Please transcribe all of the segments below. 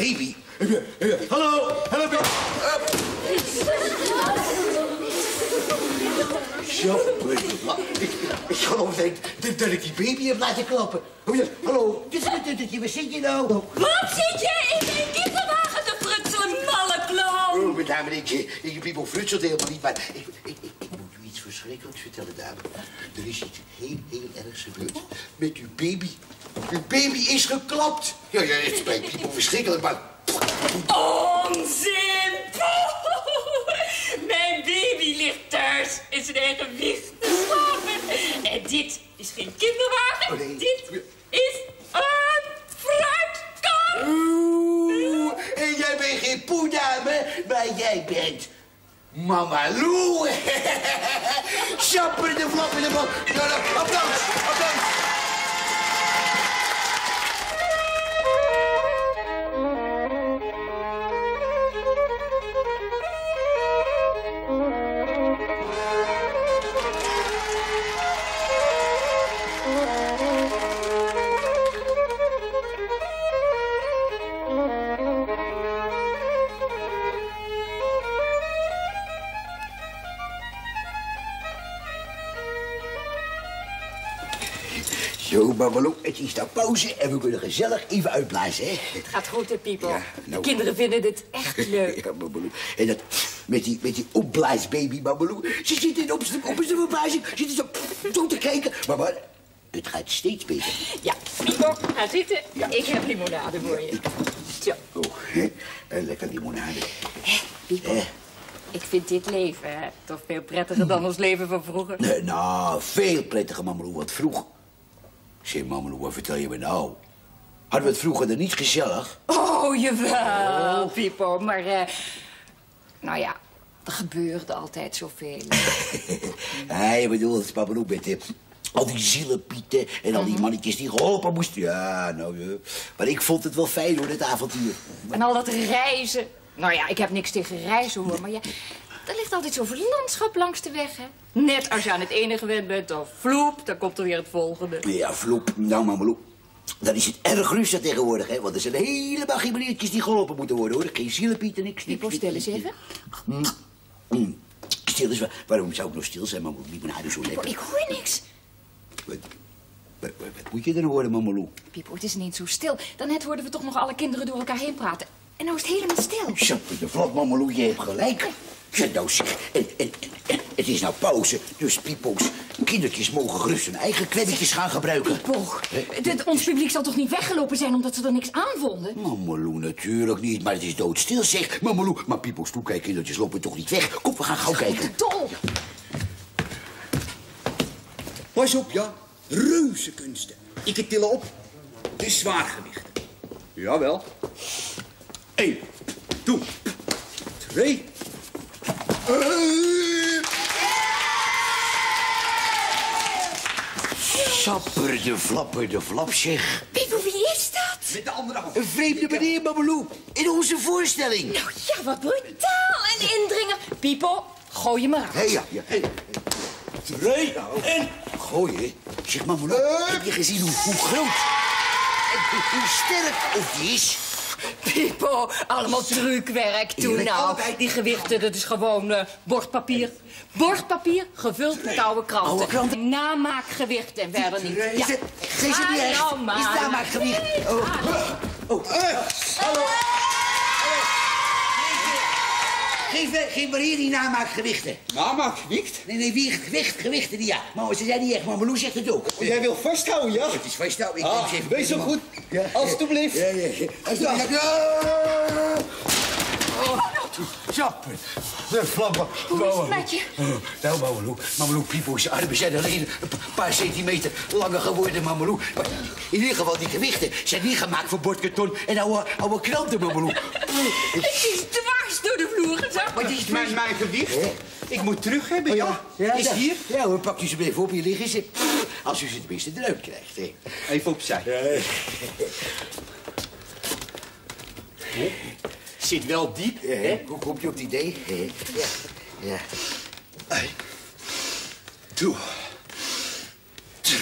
baby. Hallo, hallo baby. Ik geloof niet dat ik die baby heb laten klappen. Hallo, waar zit je nou? Wat zit je in een kinderwagen te frutselen, malle clown? Oh, dame, ik Pipo frutselt helemaal niet, maar ik moet u iets verschrikkelijks vertellen, dame. Er is iets heel ergs gebeurd met uw baby. Uw baby is geklapt. Ja, het is bij Pipo verschrikkelijk, maar... Onzin! Mijn baby ligt thuis in zijn eigen wieg te slapen. En dit is geen kinderwagen. Oh, nee. Dit is een fruitkar. Oeh, en jij bent geen poedame, maar jij bent... Mama Lou. Schapper de flapper de bal. Applaus, applaus. Zo, Mamalou, het is nou pauze en we kunnen gezellig even uitblazen, hè? Het gaat goed, hè, Pipo. Ja, nou. De kinderen vinden dit echt leuk. Ja, Mamalou. En dat met die opblaasbaby, Mamalou. Ze zitten op zijn verbazing, zitten zo te kijken. Maar het gaat steeds beter. Ja, Pipo, ga zitten. Ja. Ik heb limonade voor je. Zo. Oh, hè? Lekker limonade. Pipo, ik vind dit leven toch veel prettiger dan ons leven van vroeger. Nee, nou, veel prettiger, Mamalou, wat vroeg. Zeg, Mamalou, wat vertel je me nou? Hadden we het vroeger dan niet gezellig? Oh, jawel, Pipo. Maar, nou ja, er gebeurde altijd zoveel. Je bedoelt, Mamalou, met al die zielenpieten en al die mannetjes die geholpen moesten. Ja, nou, ja. Maar ik vond het wel fijn, hoor, dit avontuur. En al dat reizen. Nou ja, ik heb niks tegen reizen, hoor. Maar ja, er ligt altijd zoveel landschap langs de weg, hè. Net als je aan het ene gewend bent, dan vloep, dan komt er weer het volgende. Ja, vloep. Nou, Mamalou, dan is het erg rustig tegenwoordig, hè. Want er zijn helemaal geen meneertjes die geholpen moeten worden, hoor. Geen zielenpieten, niks. Pipo, stil eens even. Stil is, waarom zou ik nog stil zijn, Mamalou? Die limonade zo lekker. Ik hoor niks. Wat moet je dan horen, Mamalou? Pipo, het is niet zo stil. Daarnet hoorden we toch nog alle kinderen door elkaar heen praten. En nou is het helemaal stil. Zo, de vlot, Mamalou, je hebt gelijk. Ja, nou zeg, en het is nou pauze, dus Pipo's kindertjes mogen gerust hun eigen kwebbetjes gaan gebruiken. Pipo, ons publiek zal toch niet weggelopen zijn omdat ze er niks aan vonden? Mamalou, natuurlijk niet, maar het is doodstil, zeg. Mamalou, maar Pipo's toekijkkindertjes lopen toch niet weg? Kom, we gaan gauw kijken. Dol. Pas op, ja. Reuzenkunsten. Ik tillen op. De zwaargewichten. Jawel. 1, 2, 3. Sapper de flap, zeg. Pipo, wie is dat? Met de andere hand. Een vreemde meneer, Mamalou, in onze voorstelling. Nou ja, wat brutaal. Een indringer. Pipo, gooi je maar uit. Hé, ja. 3 en... Gooien? Zeg, Mamalou, heb je gezien hoe groot en hoe sterk of die is? Pipo, allemaal trucwerk. Toen Eerlijk, nou, allebei. die gewichten, dat is gewoon bordpapier. Bordpapier, gevuld met oude kranten. Oude kranten? Namaakgewicht en verder niet. Ja. Zijn ze niet echt? nou maar. Is het namaakgewicht? Hallo. Geef maar hier die namaakgewichten. Namaakgewicht? Nee, wie gewichten die ja. Maar ze zijn niet echt, maar Malou zegt het ook. Jij wil vasthouden, ja? Het is vasthouden. Ik Ah, denk even- wees zo goed. Ja. Alsjeblieft. Ja. Alsjeblieft. Sapper, de vlammen. Hoe is het met je? Nou, Mamalou, Pipo's armen zijn alleen een paar centimeter langer geworden, Mamalou. Maar in ieder geval, die gewichten zijn niet gemaakt voor bordkarton en oude kranten, Mamalou. Het is dwars door de vloer gezakt. Wat is Mijn gewicht? Hè? Ik moet terug hebben, Oh, ja. Is hier? Ja, hoor, pak u ze even op, hier liggen ze. Als u ze tenminste eruit krijgt, hè. Even opzij. Zit wel diep, hè? Hoe komt u op het idee? Ja. 1, 2, 3.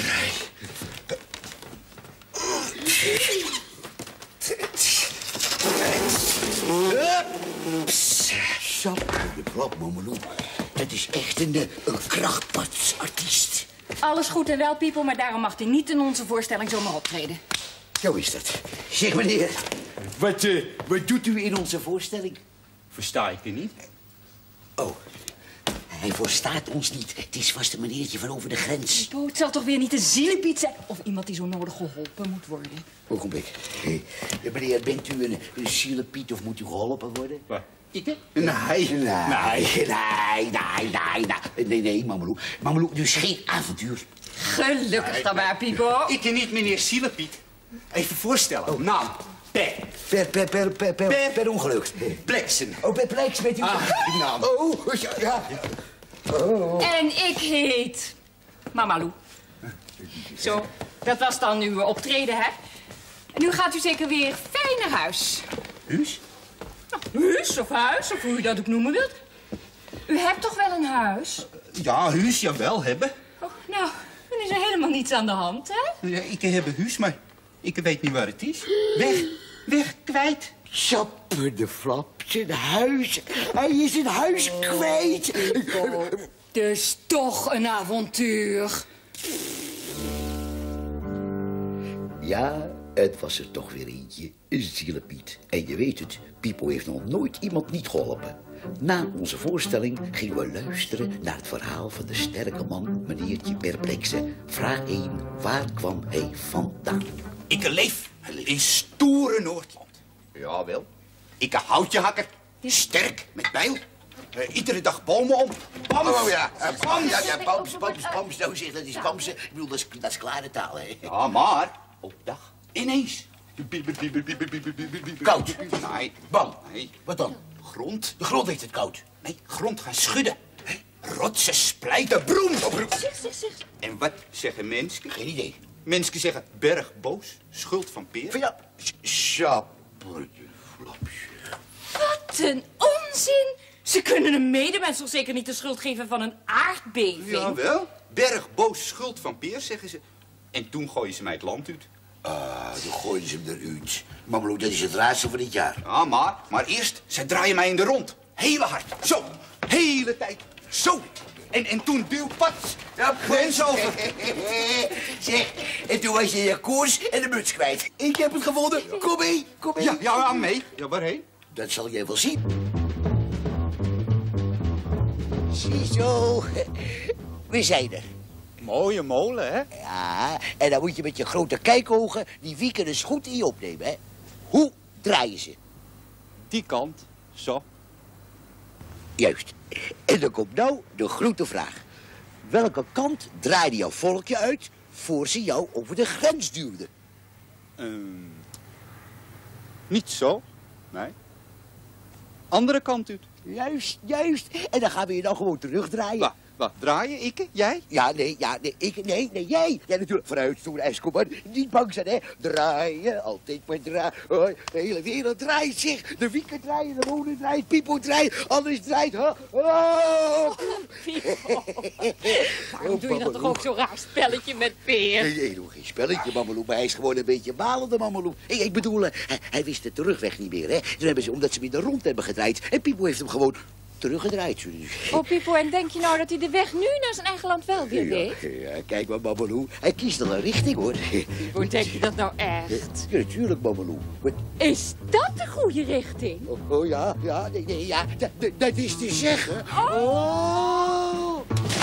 Sap, de flap, Mamelou. Dat is echt een krachtpatsartiest. Alles goed en wel, Pipo, maar daarom mag hij niet in onze voorstelling zomaar optreden. Zo is dat. Zeg, meneer, wat doet u in onze voorstelling? Versta ik er niet? Oh, hij verstaat ons niet. Het is vast een meneertje van over de grens. Pipo, het zal toch weer niet een zielepiet zijn? Of iemand die zo nodig geholpen moet worden? Ogenblik. Meneer, bent u een zielepiet of moet u geholpen worden? Wat? Ik? Nee, Mamelou. Mamelou, dus geen avontuur. Gelukkig dan maar, Pipo. Ik niet, meneer Zielepiet. Even voorstellen. Oh. Naam. Per ongeluk. Pleksen. Oh, per Pleks bent u... Die naam. Oh, ja. En ik heet Mamalou. Zo, dat was dan uw optreden, hè? En nu gaat u zeker weer fijn naar huis. Huus? Huis of huis, of hoe u dat ook noemen wilt. U hebt toch wel een huis? Ja, huus, jawel, hebben. Oh, nou, dan is er helemaal niets aan de hand, hè? Ja, ik heb een huis, maar ik weet niet waar het is. Weg, kwijt. Sapper de flap, zijn huis. Hij is zijn huis kwijt. Dus toch een avontuur. Ja, het was er toch weer eentje. Een zielepiet. En je weet het, Pipo heeft nog nooit iemand niet geholpen. Na onze voorstelling gingen we luisteren naar het verhaal van de sterke man, meneertje Perplexe. Vraag 1, waar kwam hij vandaan? Ik leef in stoere Noordland. Jawel. Ik een houtjehakker. Sterk, met bijl. Iedere dag bomen om. Bams. Oh ja, Bams. Bams. Nou zeg, dat is Bamse. Ik bedoel, dat is klare taal, hè. Ja, maar op dag ineens. Koud. Nee. Bam. Nee. Wat dan? Grond. De grond heeft het koud. Nee, grond gaan schudden. Rotsen splijten, broem. Zeg. En wat zeggen mensen? Geen idee. Mensen zeggen berg boos, schuld van peer. Vind je dat? Sapper de flapje. Wat een onzin! Ze kunnen een medemens toch zeker niet de schuld geven van een aardbeving? Jawel. Berg boos, schuld van peer, zeggen ze. En toen gooien ze mij het land uit. Dan gooien ze hem eruit. Mamelou, dat is het raadsel van dit jaar. Ja, maar eerst, ze draaien mij in de rond. Hele hard. Zo. Hele tijd. Zo. En toen duwpats. Ja, grens over. Zeg, en toen was je je koers en de muts kwijt. Ik heb het gevonden. Kom mee. Ja, mee. Ja, waarheen? Dat zal jij wel zien. Ziezo. We zijn er. Mooie molen, hè? Ja, en dan moet je met je grote kijkogen die wieken eens goed in je opnemen, hè. Hoe draaien ze? Die kant. Zo. Juist. En dan komt nou de grote vraag. Welke kant draaide jouw volkje uit voor ze jou over de grens duwden? Niet zo. Nee. Andere kant uit. Juist. En dan gaan we je dan gewoon terugdraaien. Wat, draaien? Ik? Jij? Nee, jij. Ja, natuurlijk. Vooruit, stoer ijs, kom maar. Niet bang zijn, hè. Draaien, altijd maar draaien. Oh, de hele wereld draait zich. De wieken draaien, de molen draait, Pipo draait, alles draait. Huh? Oh. Pipo. Waarom doe je dan toch ook zo'n raar spelletje met Peer? Nee, doe geen spelletje, Mamelou. Maar hij is gewoon een beetje malende, Mamelou. Ik bedoel, hij wist de terugweg niet meer, hè. Toen hebben ze, omdat ze hem in de rond hebben gedraaid. En Pipo heeft hem gewoon teruggedraaid. Oh, Pipo, en denk je nou dat hij de weg nu naar zijn eigen land wel weer weet? Ja, kijk maar, Mamelou. Hij kiest al een richting, hoor. Hoe denk je dat nou echt? Ja, natuurlijk, Mamelou. Is dat de goede richting? Oh ja, dat is te zeggen. Oh.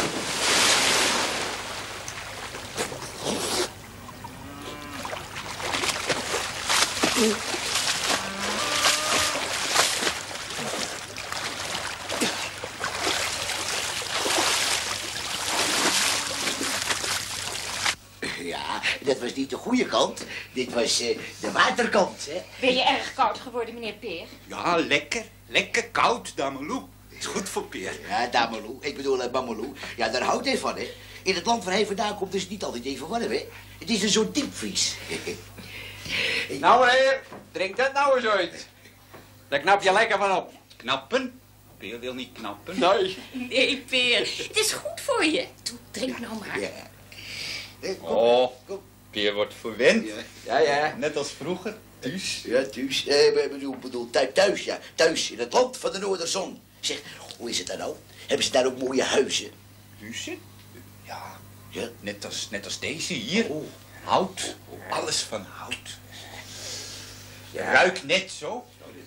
Ja, dat was niet de goede kant. Dit was de waterkant, hè. Ben je erg koud geworden, meneer Peer? Ja, lekker. Lekker koud, Damelou. Is goed voor peer. Ja, Damelou. Ik bedoel, Mamelou. Ja, daar houdt hij van, hè. In het land waar hij vandaan komt is het niet altijd even warm, hè. Het is een soort diepvries. Nou, heer, drink dat nou eens uit. Daar knap je lekker van op. Knappen? Peer wil niet knappen. Nee. Nee, Peer. Het is goed voor je. Toe, drink nou maar. Ja. Oh, Peer wordt verwend. ja. Net als vroeger. Ja, thuis. Ik bedoel, thuis, ja. Thuis, in het land van de Noorderzon. Zeg, hoe is het daar nou? Hebben ze daar ook mooie huizen? Huizen? Ja, Ja? net als deze hier. Oh. Hout. Alles van hout. Je ruikt net zo.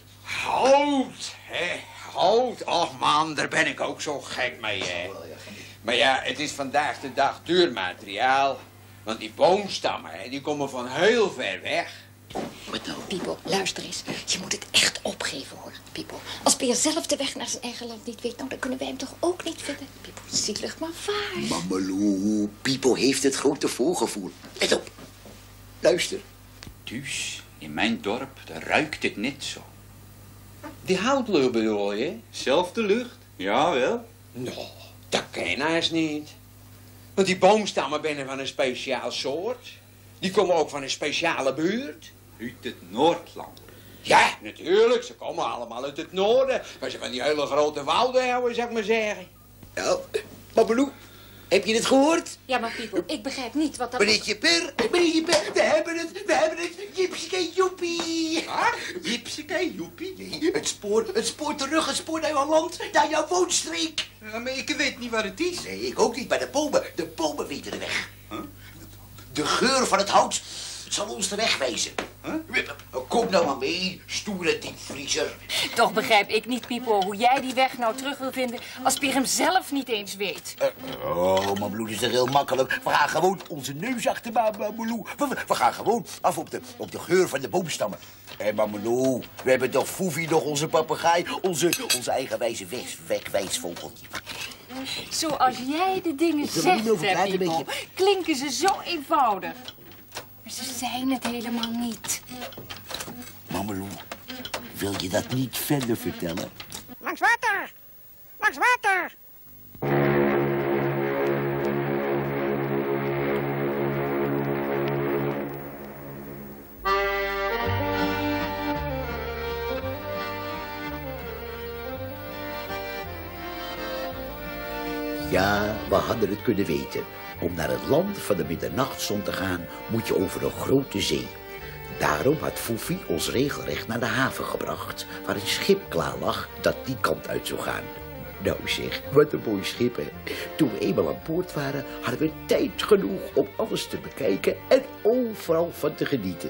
Hout, hè? Hout. Och man, daar ben ik ook zo gek mee, hè. Maar ja, het is vandaag de dag duur materiaal. Want die boomstammen, hè, die komen van heel ver weg. Wat nou? Pipo, luister eens. Je moet het echt opgeven, hoor, Pipo. Als Peer zelf de weg naar zijn eigen land niet weet, nou, dan kunnen wij hem toch ook niet vinden. Pipo, zielig maar waar. Mameloe, Pipo heeft het grote voorgevoel. Let op. Luister. Dus, in mijn dorp, daar ruikt het net zo. Die houtlucht bedoel je? Zelfde lucht? Jawel. Nou, dat ken hij niet. Want die boomstammen zijn van een speciaal soort. Die komen ook van een speciale buurt. Uit het Noordland. Ja, natuurlijk. Ze komen allemaal uit het noorden. Waar ze van die hele grote wouden houden, zou ik maar zeggen. Nou, Mameloe, heb je het gehoord? Ja, maar Pipo, ik begrijp niet wat dat... Meneertje Per, we hebben het, jipseke joepie. Jipseke, joepie. Nee, het spoor terug, het spoor naar jouw land, naar jouw woonstreek. Ja, maar ik weet niet wat het is. Nee, ik ook niet, maar de bomen weten de weg. Huh? De geur van het hout zal ons de weg wijzen. Huh? Kom nou maar mee, stoere diepvriezer. Toch begrijp ik niet, Pipo, hoe jij die weg nou terug wil vinden als Peer hem zelf niet eens weet. Oh, Mameloe, dat is toch heel makkelijk. We gaan gewoon onze neus achter Mameloe. We gaan gewoon af op de geur van de boomstammen. Hé, Mameloe, we hebben toch Foefie nog, onze papegaai, onze eigenwijze wegwijsvogeltje. Zoals jij de dingen zegt, hè, Pipo, klinken ze zo eenvoudig. Maar ze zijn het helemaal niet. Mameloe, wil je dat niet verder vertellen? Langs water! Langs water! Ja, we hadden het kunnen weten. Om naar het land van de middernachtzon te gaan, moet je over een grote zee. Daarom had Foefie ons regelrecht naar de haven gebracht, waar een schip klaar lag dat die kant uit zou gaan. Nou zeg, wat een mooi schip, hè. Toen we eenmaal aan boord waren, hadden we tijd genoeg om alles te bekijken en overal van te genieten.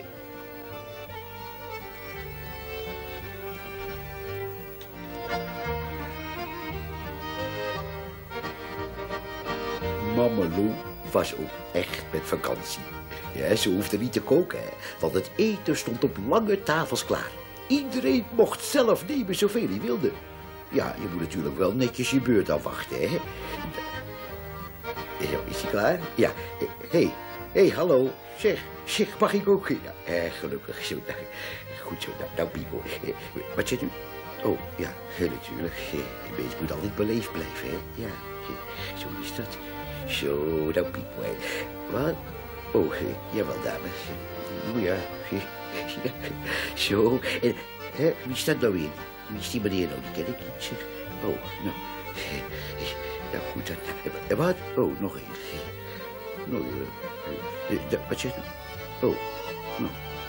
Mameloe was ook echt met vakantie. Ja, ze hoefde niet te koken, hè, want het eten stond op lange tafels klaar. Iedereen mocht zelf nemen zoveel hij wilde. Ja, je moet natuurlijk wel netjes je beurt afwachten, hè. Zo, is hij klaar? Ja. Hé, hallo. Zeg, mag ik ook? Ja, gelukkig. Zo, goed zo, nou Pipo. Wat zit u? Oh, ja, natuurlijk. Een mens moet altijd beleefd blijven, hè. Ja, zo is dat. Zo, nou Pipo, hè. Wat? Oh, jawel, dames. Oh ja. Zo. En, wie staat nou in? Wie is die meneer nou? Die ken ik niet, zeg. Oh, nou. Nou, goed dan. Wat? Oh, nog één. Nou, wat zeg je? Oh, nou.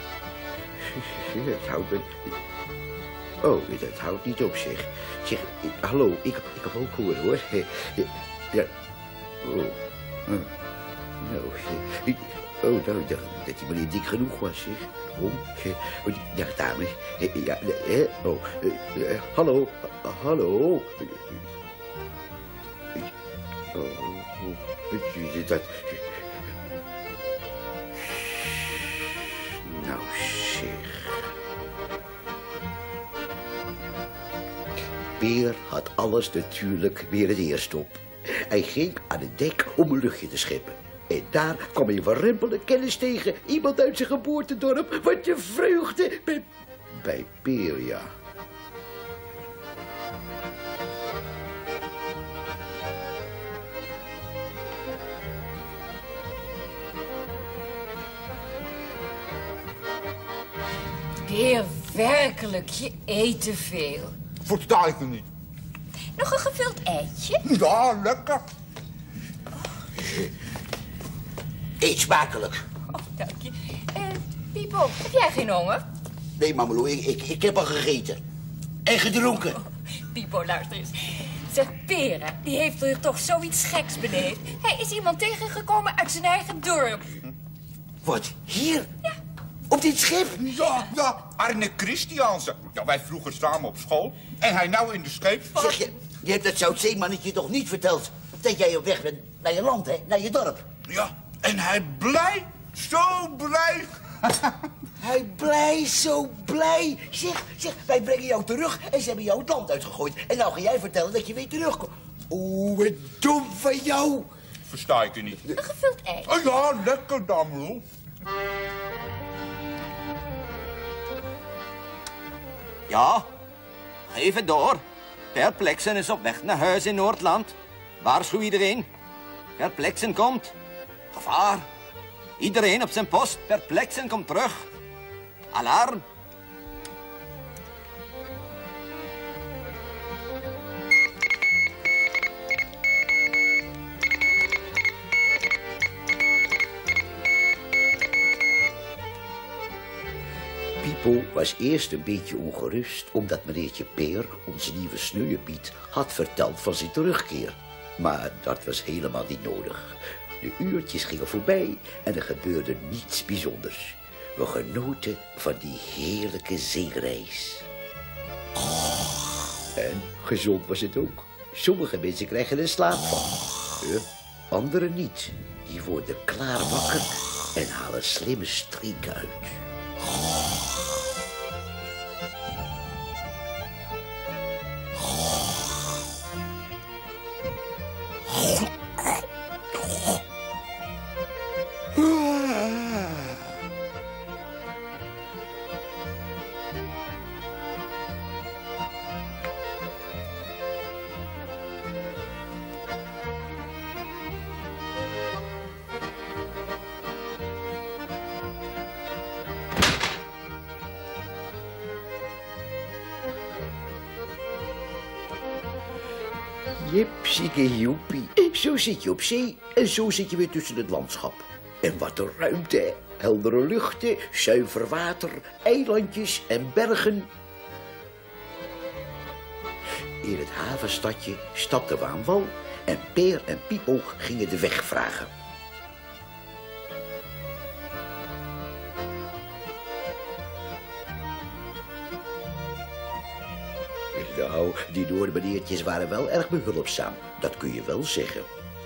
Het houdt me... Oh, dat houdt niet op, zeg. Zeg, hallo, ik heb ook gehoord, hoor. Ja. Oh. Nou, oh, nou, ik dacht dat die meneer dik genoeg was, zeg. Ja, dames. Ja, oh, hallo, hallo. Dat... Nou, zeg. Peer had alles natuurlijk weer het eerst op. Hij ging aan het dek om een luchtje te scheppen. En daar kwam hij verrempelde kennis tegen. Iemand uit zijn geboortedorp. Wat je vreugde bij Peer, ja. Peer, werkelijk, je eet te veel. Versta ik me niet. Nog een gevuld eitje? Ja, lekker. Eet smakelijk. Oh, dank je. Pipo, heb jij geen honger? Nee, Mameloe, ik heb al gegeten. En gedronken. Pipo, luister eens. Zeg, Peren, die heeft er toch zoiets geks beleefd. Hij is iemand tegengekomen uit zijn eigen dorp. Wat, hier? Ja. Op dit schip? Ja, Arne Christiansen. Ja, wij vroeger samen op school. En hij nou in de scheepsvaart. Zeg je hebt dat zoutzeemannetje toch niet verteld? Dat jij op weg bent naar je land, hè? Naar je dorp. Ja, en hij blij. Zo blij. Hij blij, zo blij. Zeg, wij brengen jou terug en ze hebben jou het land uitgegooid. En nou ga jij vertellen dat je weer terugkomt. Oeh, wat dom van jou. Versta ik je niet. Een gevuld ei. Oh ja, lekker dan, Ja, geef het door. Perplexen is op weg naar huis in Noordland. Waarschuw iedereen. Perplexen komt. Gevaar. Iedereen op zijn post. Perplexen komt terug. Alarm. Pipo was eerst een beetje ongerust omdat meneertje Peer, onze nieuwe sneuienpiet, had verteld van zijn terugkeer. Maar dat was helemaal niet nodig. De uurtjes gingen voorbij en er gebeurde niets bijzonders. We genoten van die heerlijke zeereis. En gezond was het ook. Sommige mensen krijgen er slaap van. Anderen niet. Die worden klaar wakker en halen slimme streken uit. Jipsieke joepie. Zo zit je op zee en zo zit je weer tussen het landschap. En wat een ruimte, hè? Heldere luchten, zuiver water, eilandjes en bergen. In het havenstadje stapten we aan wal en Peer en Pipo gingen de weg vragen. Nou, die Noordermeneertjes waren wel erg behulpzaam. Dat kun je wel zeggen.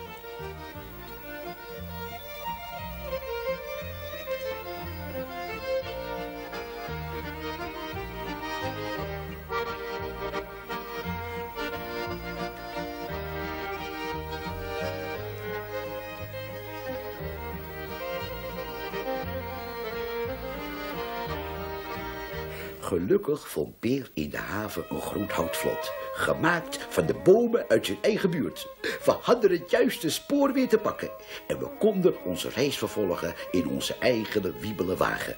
Gelukkig vond Peer in de haven een groot houtvlot, gemaakt van de bomen uit zijn eigen buurt. We hadden het juiste spoor weer te pakken en we konden onze reis vervolgen in onze eigen wiebele wagen.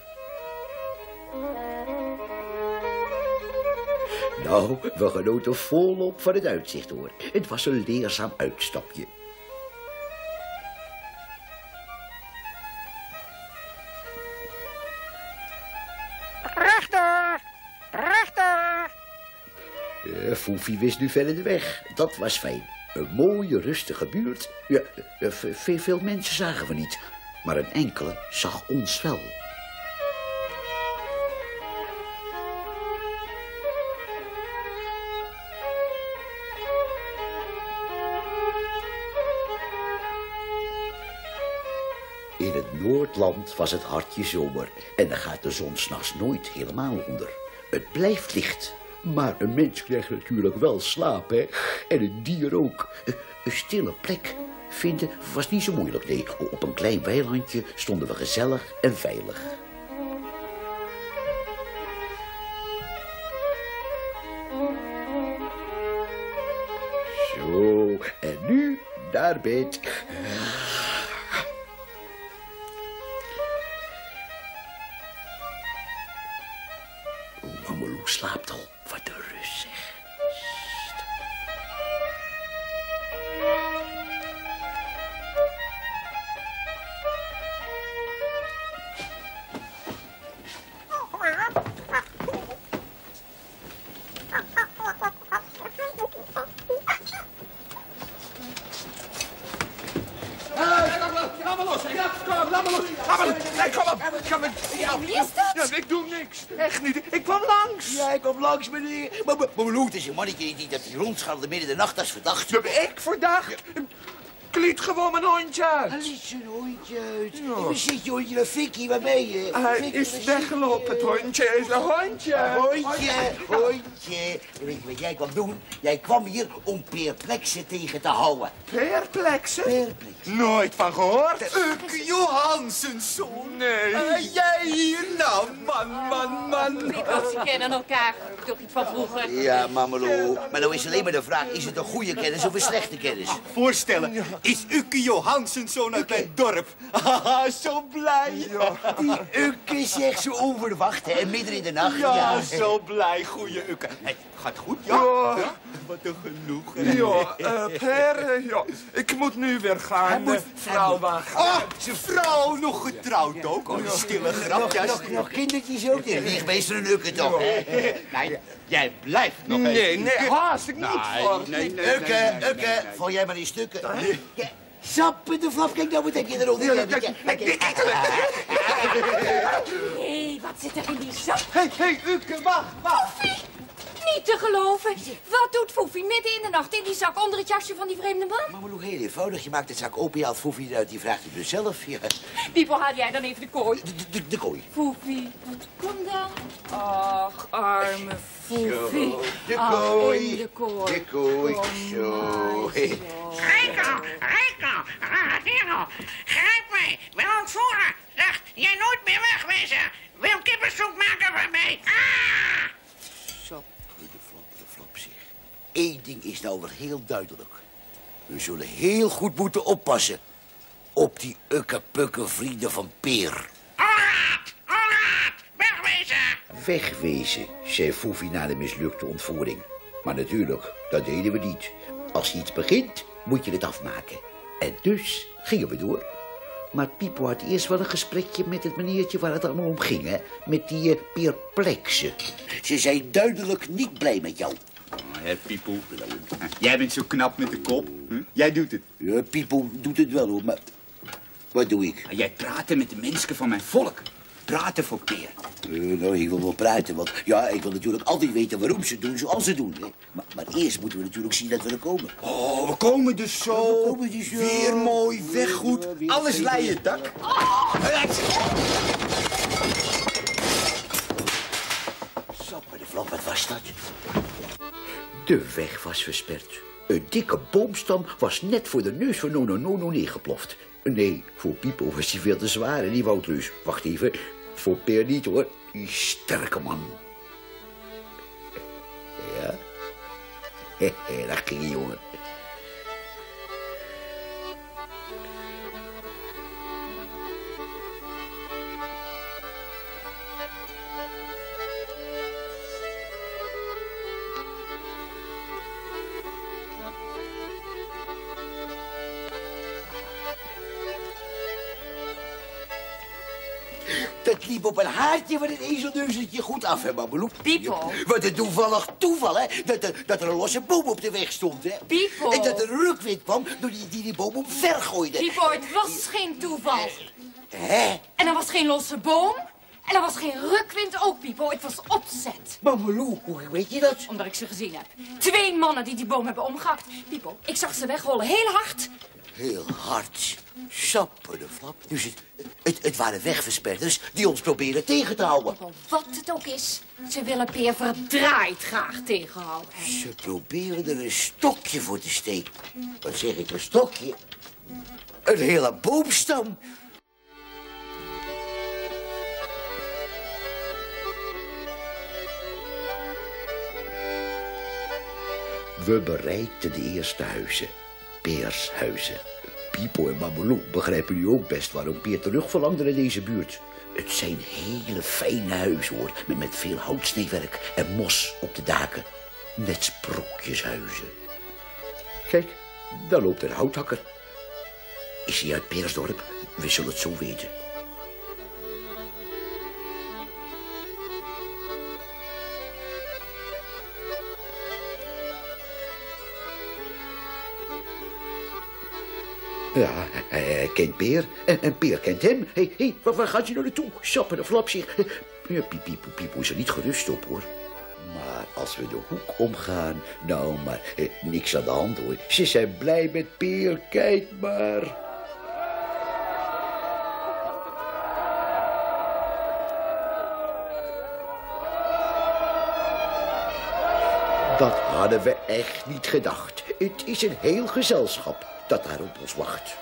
Nou, we genoten volop van het uitzicht, hoor. Het was een leerzaam uitstapje. Foefie wist nu verder de weg. Dat was fijn. Een mooie, rustige buurt. Ja, veel mensen zagen we niet. Maar een enkele zag ons wel. In het Noordland was het hartje zomer. En dan gaat de zon 's nachts nooit helemaal onder. Het blijft licht. Maar een mens krijgt natuurlijk wel slaap, hè. En een dier ook. Een stille plek vinden was niet zo moeilijk, nee. Op een klein weilandje stonden we gezellig en veilig. Zo, en nu naar bed. Mameloe slaapt al. Wat een rust, zeg. ga met... Ja, Wie is dat? Ja, ik doe niks. Echt niet. Ik kwam langs. Ja, ik kom langs, meneer. Maar Malou, het is een mannetje die dat hij rondscharrelde midden in de nacht als verdacht. Dat ben ik verdacht. Ik liet gewoon mijn hondje uit. Hij liet zijn hondje uit. Ja. Waar zit je hondje? Fikkie, waar ben je? Hij Fikkie, is weggelopen. Het hondje is een hondje. Hondje. Weet je wat jij kwam doen? Jij kwam hier om perplexen tegen te houden. Perplexen? Perplexen. Nooit van gehoord. Uk Johansens zoon. Nee. Jij hier? Nou, man. Pipo, ze kennen elkaar. Toch iets van vroeger. Ja, Mamelou. Maar nou is alleen maar de vraag, is het een goede kennis of een slechte kennis? Voorstellen, is Ukke Johansens zoon uit mijn dorp? Haha, zo blij. Die Ukke zegt zo onverwacht, hè, midden in de nacht. Ja, zo blij, goeie Ukke. Het gaat goed, ja? Ja. Wat een genoegen. Ja, Per, ja. Ik moet nu weer gaan. Vrouw wagen. Oh, zijn vrouw nog getrouwd ook. Oh, die stille grapjes. Nog kindertjes ook. Die lichtmeester een Ukke toch, hè? Nee, jij blijft nog Nee, haast ik niet voor. Nee. Ukke, val jij maar in stukken. Ja, Sappen de flap, kijk nou, wat heb je eronder? Hé, wat zit er in die zak? Hé, Ukke, wacht. Niet te geloven. Wat doet Foefie midden in de nacht in die zak onder het jasje van die vreemde man? Mamelou, heel eenvoudig. Je maakt het zak open, je haalt Foefie eruit, die vraagt het dus zelf. Ja. Pipo, haal jij dan even de kooi? De kooi. Foefie, kom dan. Ach, arme Foefie. De Ach, kooi. in de kooi. De kooi. Kom Zo. maar, Rijko, Hero, grijp mij, wil ontvoeren. Zeg, jij nooit meer wegwezen. Wil kippensoep maken van mij. Ah! De flap zeg. Eén ding is nou wel heel duidelijk. We zullen heel goed moeten oppassen op die ukkepukke vrienden van Peer. Alraad, wegwezen. Wegwezen, zei Foefie na de mislukte ontvoering. Maar natuurlijk, dat deden we niet. Als je iets begint, moet je het afmaken. En dus gingen we door. Maar Pipo had eerst wel een gesprekje met het meneertje waar het allemaal om ging, hè? Met die perplexen. Ze zijn duidelijk niet blij met jou. Hé, Pipo. Jij bent zo knap met de kop. Hm? Jij doet het. Ja, Pipo doet het wel, hoor, maar wat doe ik? Jij praatte met de mensen van mijn volk. Praten voor Peer. Nou, ik wil wel praten, want ja, ik wil natuurlijk altijd weten waarom ze doen zoals ze doen. Hè. Maar eerst moeten we natuurlijk zien dat we er komen. Oh, we komen dus zo. We komen dus zo. Weer mooi, weg goed. Ja, weer Alles goed. leien, tak. Sappen de flap, wat was dat? De weg was versperd. Een dikke boomstam was net voor de neus van Nono neergeploft. Nee, voor Pipo was hij veel te zwaar en die woudreus. Wacht even, voor Peer niet hoor. Die sterke man. Ja? Daar ging hij, jongen. Dat liep op een haartje van het ezelneuzetje goed af, hè, Mamelou? Pipo. Wat een toevallig toeval, hè? Dat er een losse boom op de weg stond, hè? Pipo. En dat er een rukwind kwam door die boom omver gooide. Pipo, het was geen toeval. Hè? En er was geen losse boom. En er was geen rukwind ook, Pipo. Het was opzet. Mamelou, hoe weet je dat? Omdat ik ze gezien heb. 2 mannen die boom hebben omgehakt. Pipo, ik zag ze wegrollen. Heel hard. Heel hard. Sappen de flap. Dus het waren wegversperders die ons proberen tegen te houden. Pipo, wat het ook is. Ze willen Peer verdraaid graag tegenhouden. Ze proberen er een stokje voor te steken. Wat zeg ik, een stokje? Een hele boomstam. We bereikten de eerste huizen. Peers huizen. Pipo en Mamelou begrijpen nu ook best waarom Peer terug verlangde naar deze buurt. Het zijn hele fijne huizen, hoor. Met veel houtsneewerk en mos op de daken. Net sprookjeshuizen. Kijk, daar loopt een houthakker. Is hij uit Peersdorp? We zullen het zo weten. Ja, hij kent Peer en Peer kent hem. Hé, waar gaat je nou naartoe? Sappen de flap zich. Ja, Pipo is er niet gerust op, hoor. Maar als we de hoek omgaan, nou, maar niks aan de hand, hoor. Ze zijn blij met Peer, kijk maar. Dat hadden we echt niet gedacht. Het is een heel gezelschap dat daar op ons wacht.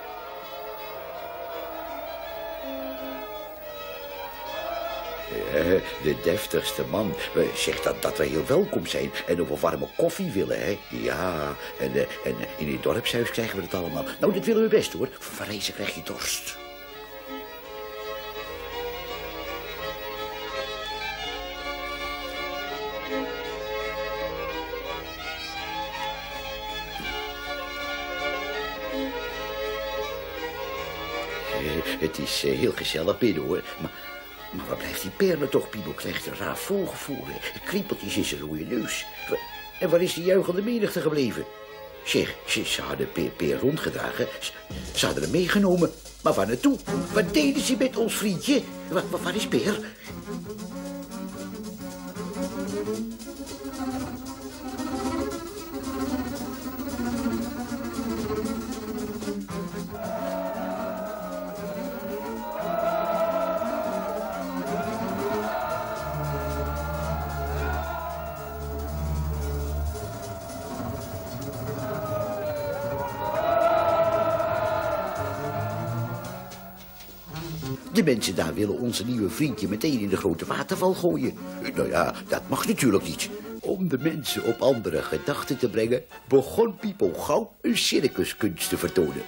De deftigste man zegt dat we heel welkom zijn en of we warme koffie willen, hè? Ja, en in het dorpshuis krijgen we het allemaal. Nou, dat willen we best, hoor. Van reizen krijg je dorst. Het is heel gezellig binnen, hoor. Maar waar blijft die Peer toch, Pipo? Krijgt een raar voorgevoel. Kriepeltjes in zijn rode neus. En waar is die juichende menigte gebleven? Zeg, ze hadden Peer rondgedragen. Ze hadden hem meegenomen. Maar waar naartoe? Wat deden ze met ons vriendje? Waar is Peer? De mensen daar willen onze nieuwe vriendje meteen in de grote waterval gooien. Nou ja, dat mag natuurlijk niet. Om de mensen op andere gedachten te brengen, begon Pipo gauw een circuskunst te vertonen.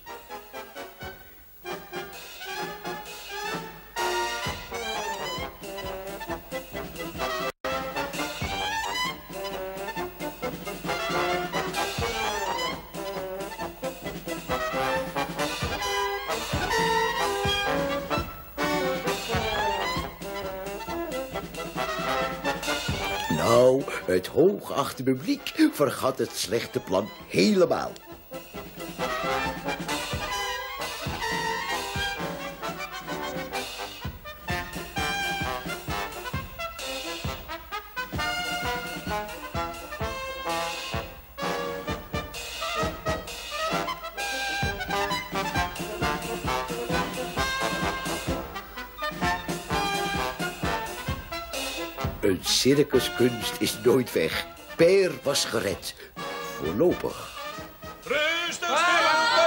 Nou, het hooggeachte publiek vergat het slechte plan helemaal. Een circuskunst is nooit weg. Peer was gered. Voorlopig. Rustig, stilte!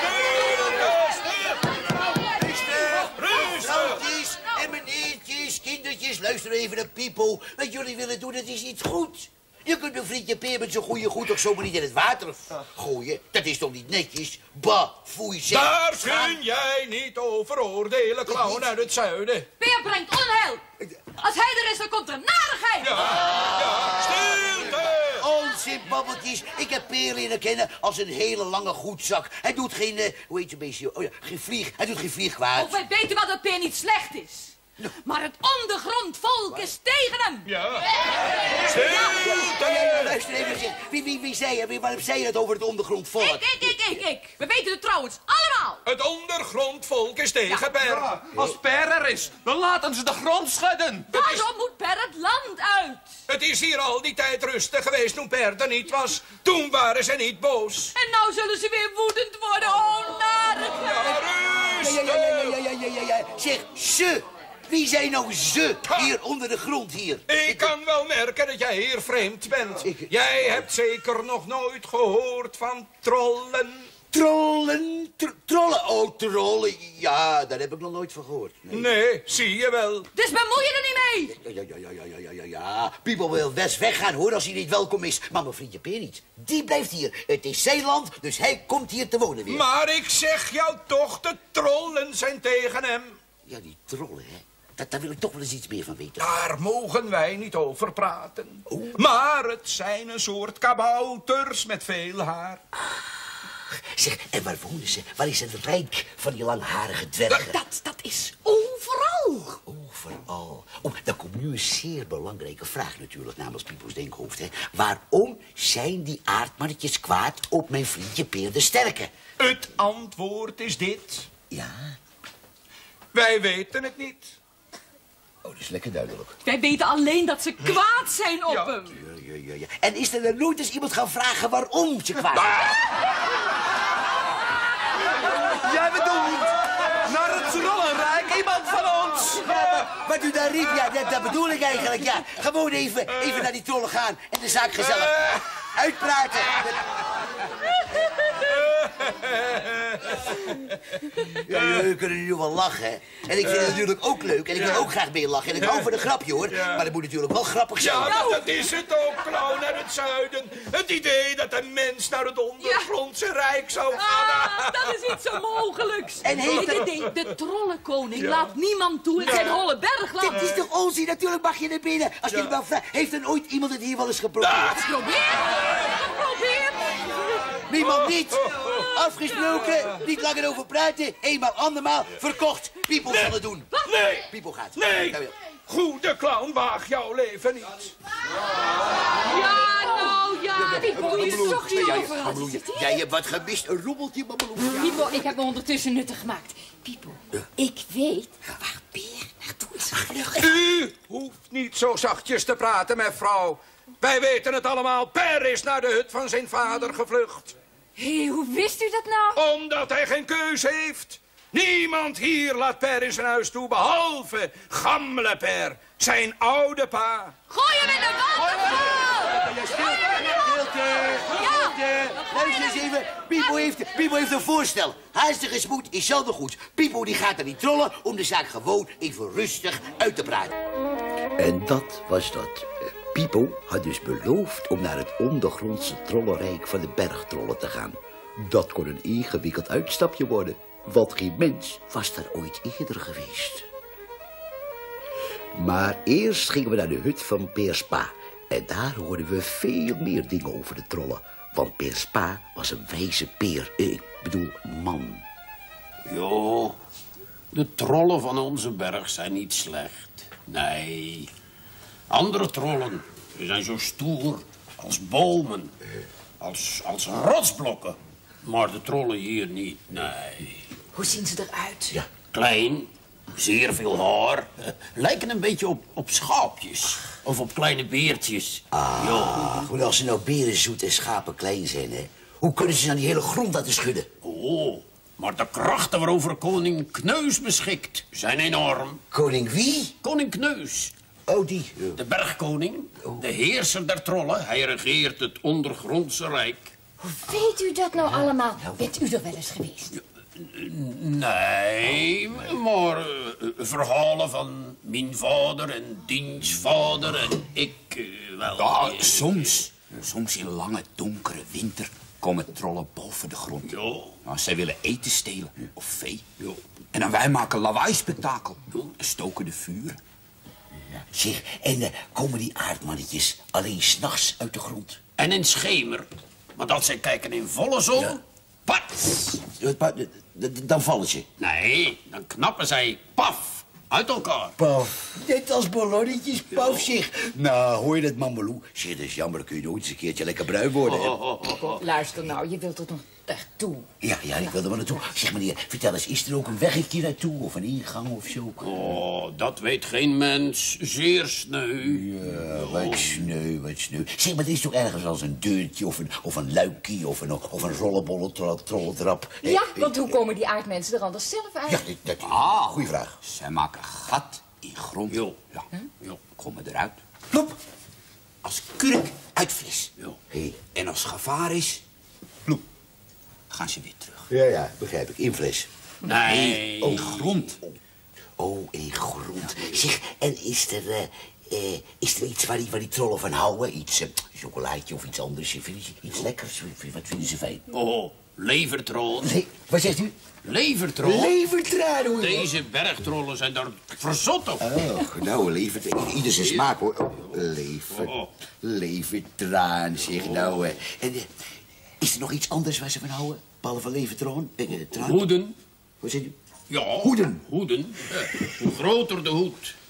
Rustig! Vrouwtjes en meneertjes, kindertjes, luister even naar Pipo. Wat jullie willen doen, dat is niet goed. Je kunt een vriendje Peer met zijn goede goed toch zomaar niet in het water gooien. Dat is toch niet netjes? Bah, foei zeg. Daar kun jij niet over oordelen, clown uit het zuiden. Peer brengt onheil. Als hij er is, dan komt er narigheid. Ja, stilte! Onzin, babbeltjes. Ik heb Peer leren kennen als een hele lange goedzak. Hij doet geen, hoe heet je beestje? Oh ja, geen vlieg. Hij doet geen vlieg kwaad. Of wij weten wel dat Peer niet slecht is. Maar het ondergrondvolk is tegen hem. Ja. Stilte! Luister even, zeg. Wie zei je? Waarom zei je het over het ondergrondvolk? Ik. We weten het trouwens allemaal. Het ondergrondvolk is tegen Per. Ja, als Per er is, dan laten ze de grond schudden. Waarom moet Per het land uit? Het is hier al die tijd rustig geweest toen Per er niet was. Toen waren ze niet boos. En nou zullen ze weer woedend worden. Oh, narigheid. Ja. Zeg, ze. Wie zijn nou ze hier onder de grond hier? Ik kan wel merken dat jij hier vreemd bent. Jij hebt zeker nog nooit gehoord van trollen. Trollen? Trollen? Oh, trollen. Ja, daar heb ik nog nooit van gehoord. Nee, zie je wel. Dus bemoei je er niet mee. Ja. Pipo wil best weggaan, hoor, als hij niet welkom is. Maar mijn vriendje Peer niet. Die blijft hier. Het is zijn land, dus hij komt hier te wonen weer. Maar ik zeg jou toch, de trollen zijn tegen hem. Ja, die trollen, hè. Daar wil ik toch wel eens iets meer van weten. Daar mogen wij niet over praten. Maar het zijn een soort kabouters met veel haar. Zeg, en waar wonen ze? Waar is het rijk van die langharige dwergen? Dat is overal. overal. Oh, dan komt nu een zeer belangrijke vraag natuurlijk namens Pipo's Denkhoofd. Hè. Waarom zijn die aardmannetjes kwaad op mijn vriendje Peer de Sterke? Het antwoord is dit. Ja? Wij weten het niet. Oh, dat is lekker duidelijk. Wij weten alleen dat ze kwaad zijn op hem. Ja. En is er nooit eens iemand gaan vragen waarom ze kwaad zijn? Jij bedoelt naar het Trollenrijk, iemand van ons. Wat u daar riep, ja, dat bedoel ik eigenlijk, ja. Gewoon even naar die trollen gaan en de zaak gezellig uitpraten. Ja, jullie kunnen nu wel lachen, hè. En ik vind het natuurlijk ook leuk en ik wil ook graag mee lachen. En ik hou van een grapje, hoor. Maar het moet natuurlijk wel grappig zijn. Ja, dat is het ook, clown uit het zuiden. Het idee dat een mens naar het ondergrondse rijk zou gaan. Dat is iets onmogelijks. En heeft er... De trollenkoning laat niemand toe in zijn holle bergland. Dit is toch onzin? Natuurlijk mag je naar binnen. Als je het wel vraagt, heeft er ooit iemand het hier wel eens geprobeerd? Geprobeerd? Niemand niet. Afgesproken, niet langer over praten. Eenmaal, andermaal, verkocht. Pipo zal het doen. Nee. Pipo gaat. Nee. Goede clown, waag jouw leven niet. Pipo is toch niet overal. Jij hebt wat gemist, een roebeltje, Mammeloe. Pipo, ik heb me ondertussen nuttig gemaakt. Pipo, ik weet waar Peer naartoe is gevlucht. U hoeft niet zo zachtjes te praten, mevrouw. Wij weten het allemaal. Per is naar de hut van zijn vader gevlucht. Hé, hoe wist u dat nou? Omdat hij geen keus heeft. Niemand hier laat Per in zijn huis toe, behalve Gamle Per, zijn oude pa. Gooi hem in de waterval! Stilte. Luister eens even. Pipo heeft een voorstel. Haastige spoed is zelden goed. Pipo die gaat naar die trollen om de zaak gewoon even rustig uit te praten. En dat was dat. Pipo had dus beloofd om naar het ondergrondse trollenrijk van de bergtrollen te gaan. Dat kon een ingewikkeld uitstapje worden, want geen mens was daar ooit eerder geweest. Maar eerst gingen we naar de hut van Peers pa. En daar hoorden we veel meer dingen over de trollen. Want Peers pa was een wijze peer, ik bedoel man. Jo, de trollen van onze berg zijn niet slecht. Nee, andere trollen zijn zo stoer als bomen, als rotsblokken. Maar de trollen hier niet, nee. Hoe zien ze eruit? Ja. Klein, zeer veel haar, lijken een beetje op schaapjes of op kleine beertjes. Goed, als ze nou beren zoet en schapen klein zijn, hè? Hoe kunnen ze dan die hele grond laten schudden? Oh, maar de krachten waarover koning Kneus beschikt zijn enorm. Koning wie? Koning Kneus. Oh, die. De bergkoning, de heerser der trollen. Hij regeert het ondergrondse rijk. Hoe weet u dat nou allemaal? Bent u er wel eens geweest? Nee, maar verhalen van mijn vader en diens vader en ik wel. Ja, soms in lange donkere winter komen trollen boven de grond. Jo. Nou, zij willen eten stelen of vee. Jo. En dan wij maken lawaai-spektakel. Stoken de vuren. Zeg, en komen die aardmannetjes alleen 's nachts uit de grond? En in schemer, maar dat zij kijken in volle zon, pats. Dan vallen ze. Nee, dan knappen zij, paf, uit elkaar. Paf. Net als ballonnetjes, paf, zeg. Nou, hoor je dat, Mammeloe? Zeg, dat is jammer, dan kun je nooit eens een keertje lekker bruin worden. Hè? Luister nou, je wilt er nog echt toe. Ja, ik wil er wel naartoe. Zeg, meneer, vertel eens, is er ook een weggetje naartoe of een ingang of zo? Oh, dat weet geen mens. Zeer sneu. Ja, wat sneu. Zeg, maar er is toch ergens als een deurtje of een luikje of een rollenbolle trollentrap? Ja, want hoe komen die aardmensen er anders zelf uit? Ja, goeie vraag. Zij maken gat in grond. Jo. Ja. Komen eruit. Plop. Als kurk uit vis. Jo. Hey. En als gevaar is, ploep, gaan ze weer terug. Ja, begrijp ik. In fles. Nee. In grond. Oh, in grond. Zeg, en is er iets waar die trollen van houden? Iets, chocolaatje of iets anders? Iets lekkers? Wat vinden ze fijn? Oh, levertrol. Nee, wat zegt u? Levertrol? Levertraan, hoor. Deze bergtrollen zijn daar verzot op. Oh, nou, ieder zijn smaak, hoor. Levertraan, zeg nou. En is er nog iets anders waar ze van houden? Behalve levertraan? Hoeden. Wat zegt u? Ja, Hoeden. Hoe groter de hoed,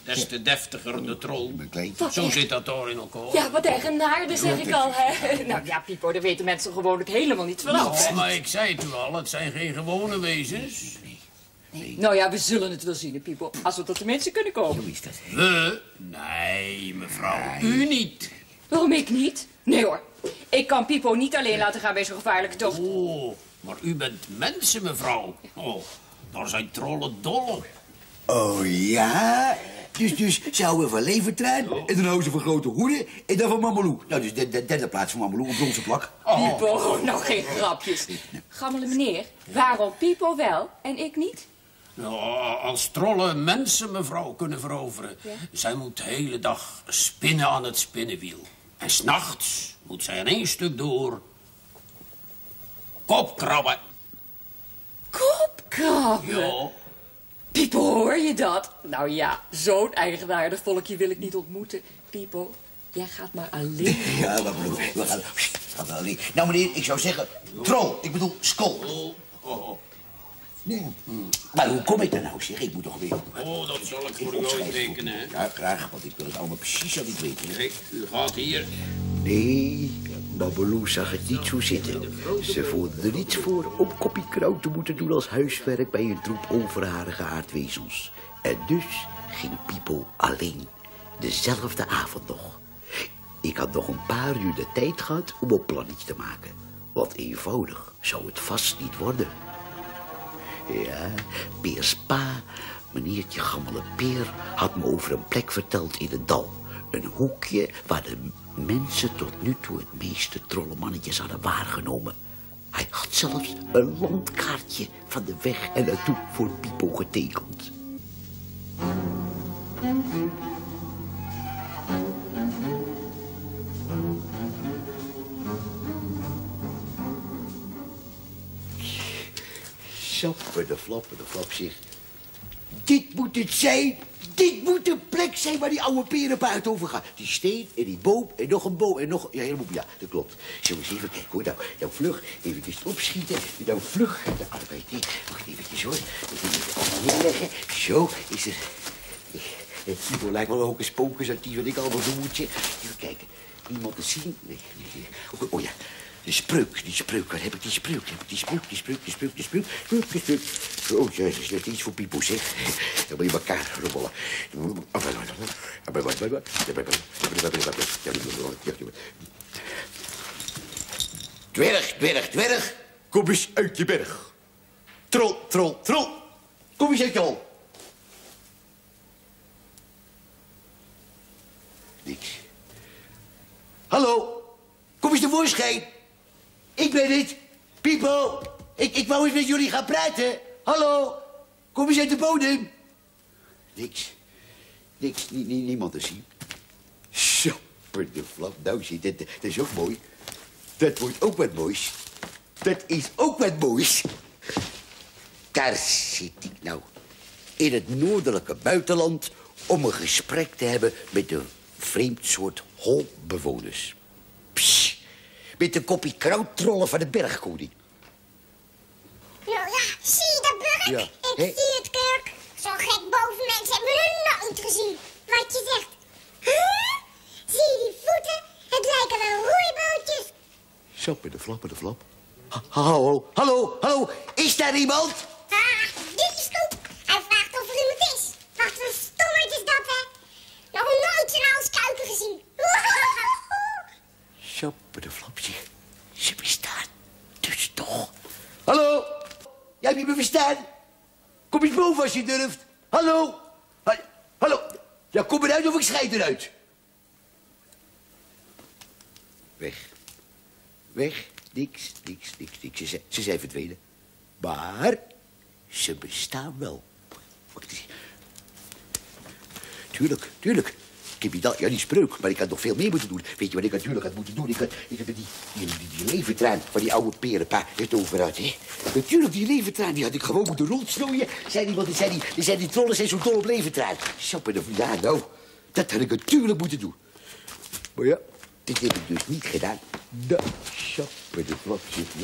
des te deftiger de troll. Zo zit dat door in elkaar. Ja, wat eigenaardig, zeg ik al, hè. Nou ja, Pipo, daar weten mensen gewoonlijk helemaal niet vanaf. Nou, maar ik zei het u al, het zijn geen gewone wezens. Nee. Nou ja, we zullen het wel zien, hè, Pipo. Als we tot de mensen kunnen komen. Zo is dat. We? Nee, mevrouw, u niet. Waarom ik niet? Nee hoor. Ik kan Pipo niet alleen laten gaan bij zo'n gevaarlijke tocht. Oh, maar u bent mensen, mevrouw. Oh, daar zijn trollen dol op. Oh ja? Dus ze houden van Levertrein en dan houden ze van Grote Hoeden en dan van Mameloe. Nou, dus de derde plaats van Mameloe, een bronzen plak. Pipo, nou geen grapjes. Gammele meneer, waarom Pipo wel en ik niet? Nou, als trollen mensen, mevrouw, kunnen veroveren. Ja? Zij moet de hele dag spinnen aan het spinnenwiel. En 's nachts moet zij in 1 stuk door kopkrabben. Kopkrabben? Ja. Pipo, hoor je dat? Nou ja, zo'n eigenaardig volkje wil ik niet ontmoeten. Pipo, jij gaat maar alleen. Ja, we gaan alleen. Nou meneer, ik zou zeggen, troll, ik bedoel skol. Nee. Maar hoe kom ik daar nou, zeg? Ik moet toch weer... Oh, dat zal ik voor u uittekenen, hè? Ja, graag, want ik wil het allemaal precies al niet weten. Kijk, u gaat hier. Nee, Mameloe zag het niet zo zitten. Ze voelde er niets voor om kopje kraut te moeten doen als huiswerk bij een troep overharige aardwezels. En dus ging Pipo alleen. Dezelfde avond nog. Ik had nog een paar uur de tijd gehad om een plannetje te maken. Want eenvoudig zou het vast niet worden. Ja, Peers pa, meneertje Gammele Peer, had me over een plek verteld in het dal. Een hoekje waar de mensen tot nu toe het meeste trollemannetjes hadden waargenomen. Hij had zelfs een landkaartje van de weg er naartoe voor Pipo getekend. Sapper de flap, zeg. Dit moet het zijn. Dit moet de plek zijn waar die oude perenpaard over gaat. Die steen en die boom en nog een boom en nog... Ja, helemaal, ja, dat klopt. Zullen we eens even kijken, hoor. Nou vlug, eventjes opschieten. Nou vlug, de arbeid. Nee, wacht eventjes, hoor. Even allemaal neerleggen. Zo, is er... Pipo lijkt wel ook een spookensactief en ik allemaal zo moet zeggen. Even kijken. Iemand te zien? Nee. Oh ja. Die spreuk, waar heb ik die spreuk? Die spreuk. Oh, jezus, dat is iets voor Pipo, zeg. Dan moet je elkaar robbelen. Dwerg, kom eens uit je berg. Trol, kom eens uit je hol. Niks. Hallo, kom eens tevoorschijn. Ik ben het, Pipo. Ik wou eens met jullie gaan praten. Hallo, kom eens uit de bodem. Niks, niemand te zien. Sapper de flap, nou zie je, dat is ook mooi. Dat wordt ook wat moois. Dat is ook wat moois. Daar zit ik nou, in het noordelijke buitenland... om een gesprek te hebben met een vreemd soort holbewoners. Psst. Met een kopje krauttrollen van de bergkoning. Nou ja, zie je dat, Burk? Ja. Ik zie het, Kirk. Zo'n gek bovenmens hebben we nog niet gezien. Wat je zegt. Huh? Zie je die voeten? Het lijken wel roeibootjes. Sapper de flap. Hallo, is daar iemand? Dit is goed. Hij vraagt of er iemand is. Wat voor stommerd is dat, hè? Nog nooit zo'n halskuiken gezien. Sapper de flap, zeg. Ze bestaan dus toch. Hallo? Jij hebt me verstaan? Kom eens boven als je durft. Hallo? Hallo? Ja, kom eruit of ik schijt eruit. Weg. Niks. Ze zijn verdwenen. Maar ze bestaan wel. Wacht eens. Tuurlijk. Ik heb die spreuk, maar ik had nog veel meer moeten doen. Weet je wat ik natuurlijk had moeten doen? Ik heb die levertraan van die oude perenpa het over had, hè? Natuurlijk, die levertraan, die had ik gewoon moeten rondstrooien. Zei die trollen zijn zo dol op levertraan. Sapper de ja, nou, dat had ik natuurlijk moeten doen. Maar ja, dit heb ik dus niet gedaan. Nou, sapper de flap zit hier.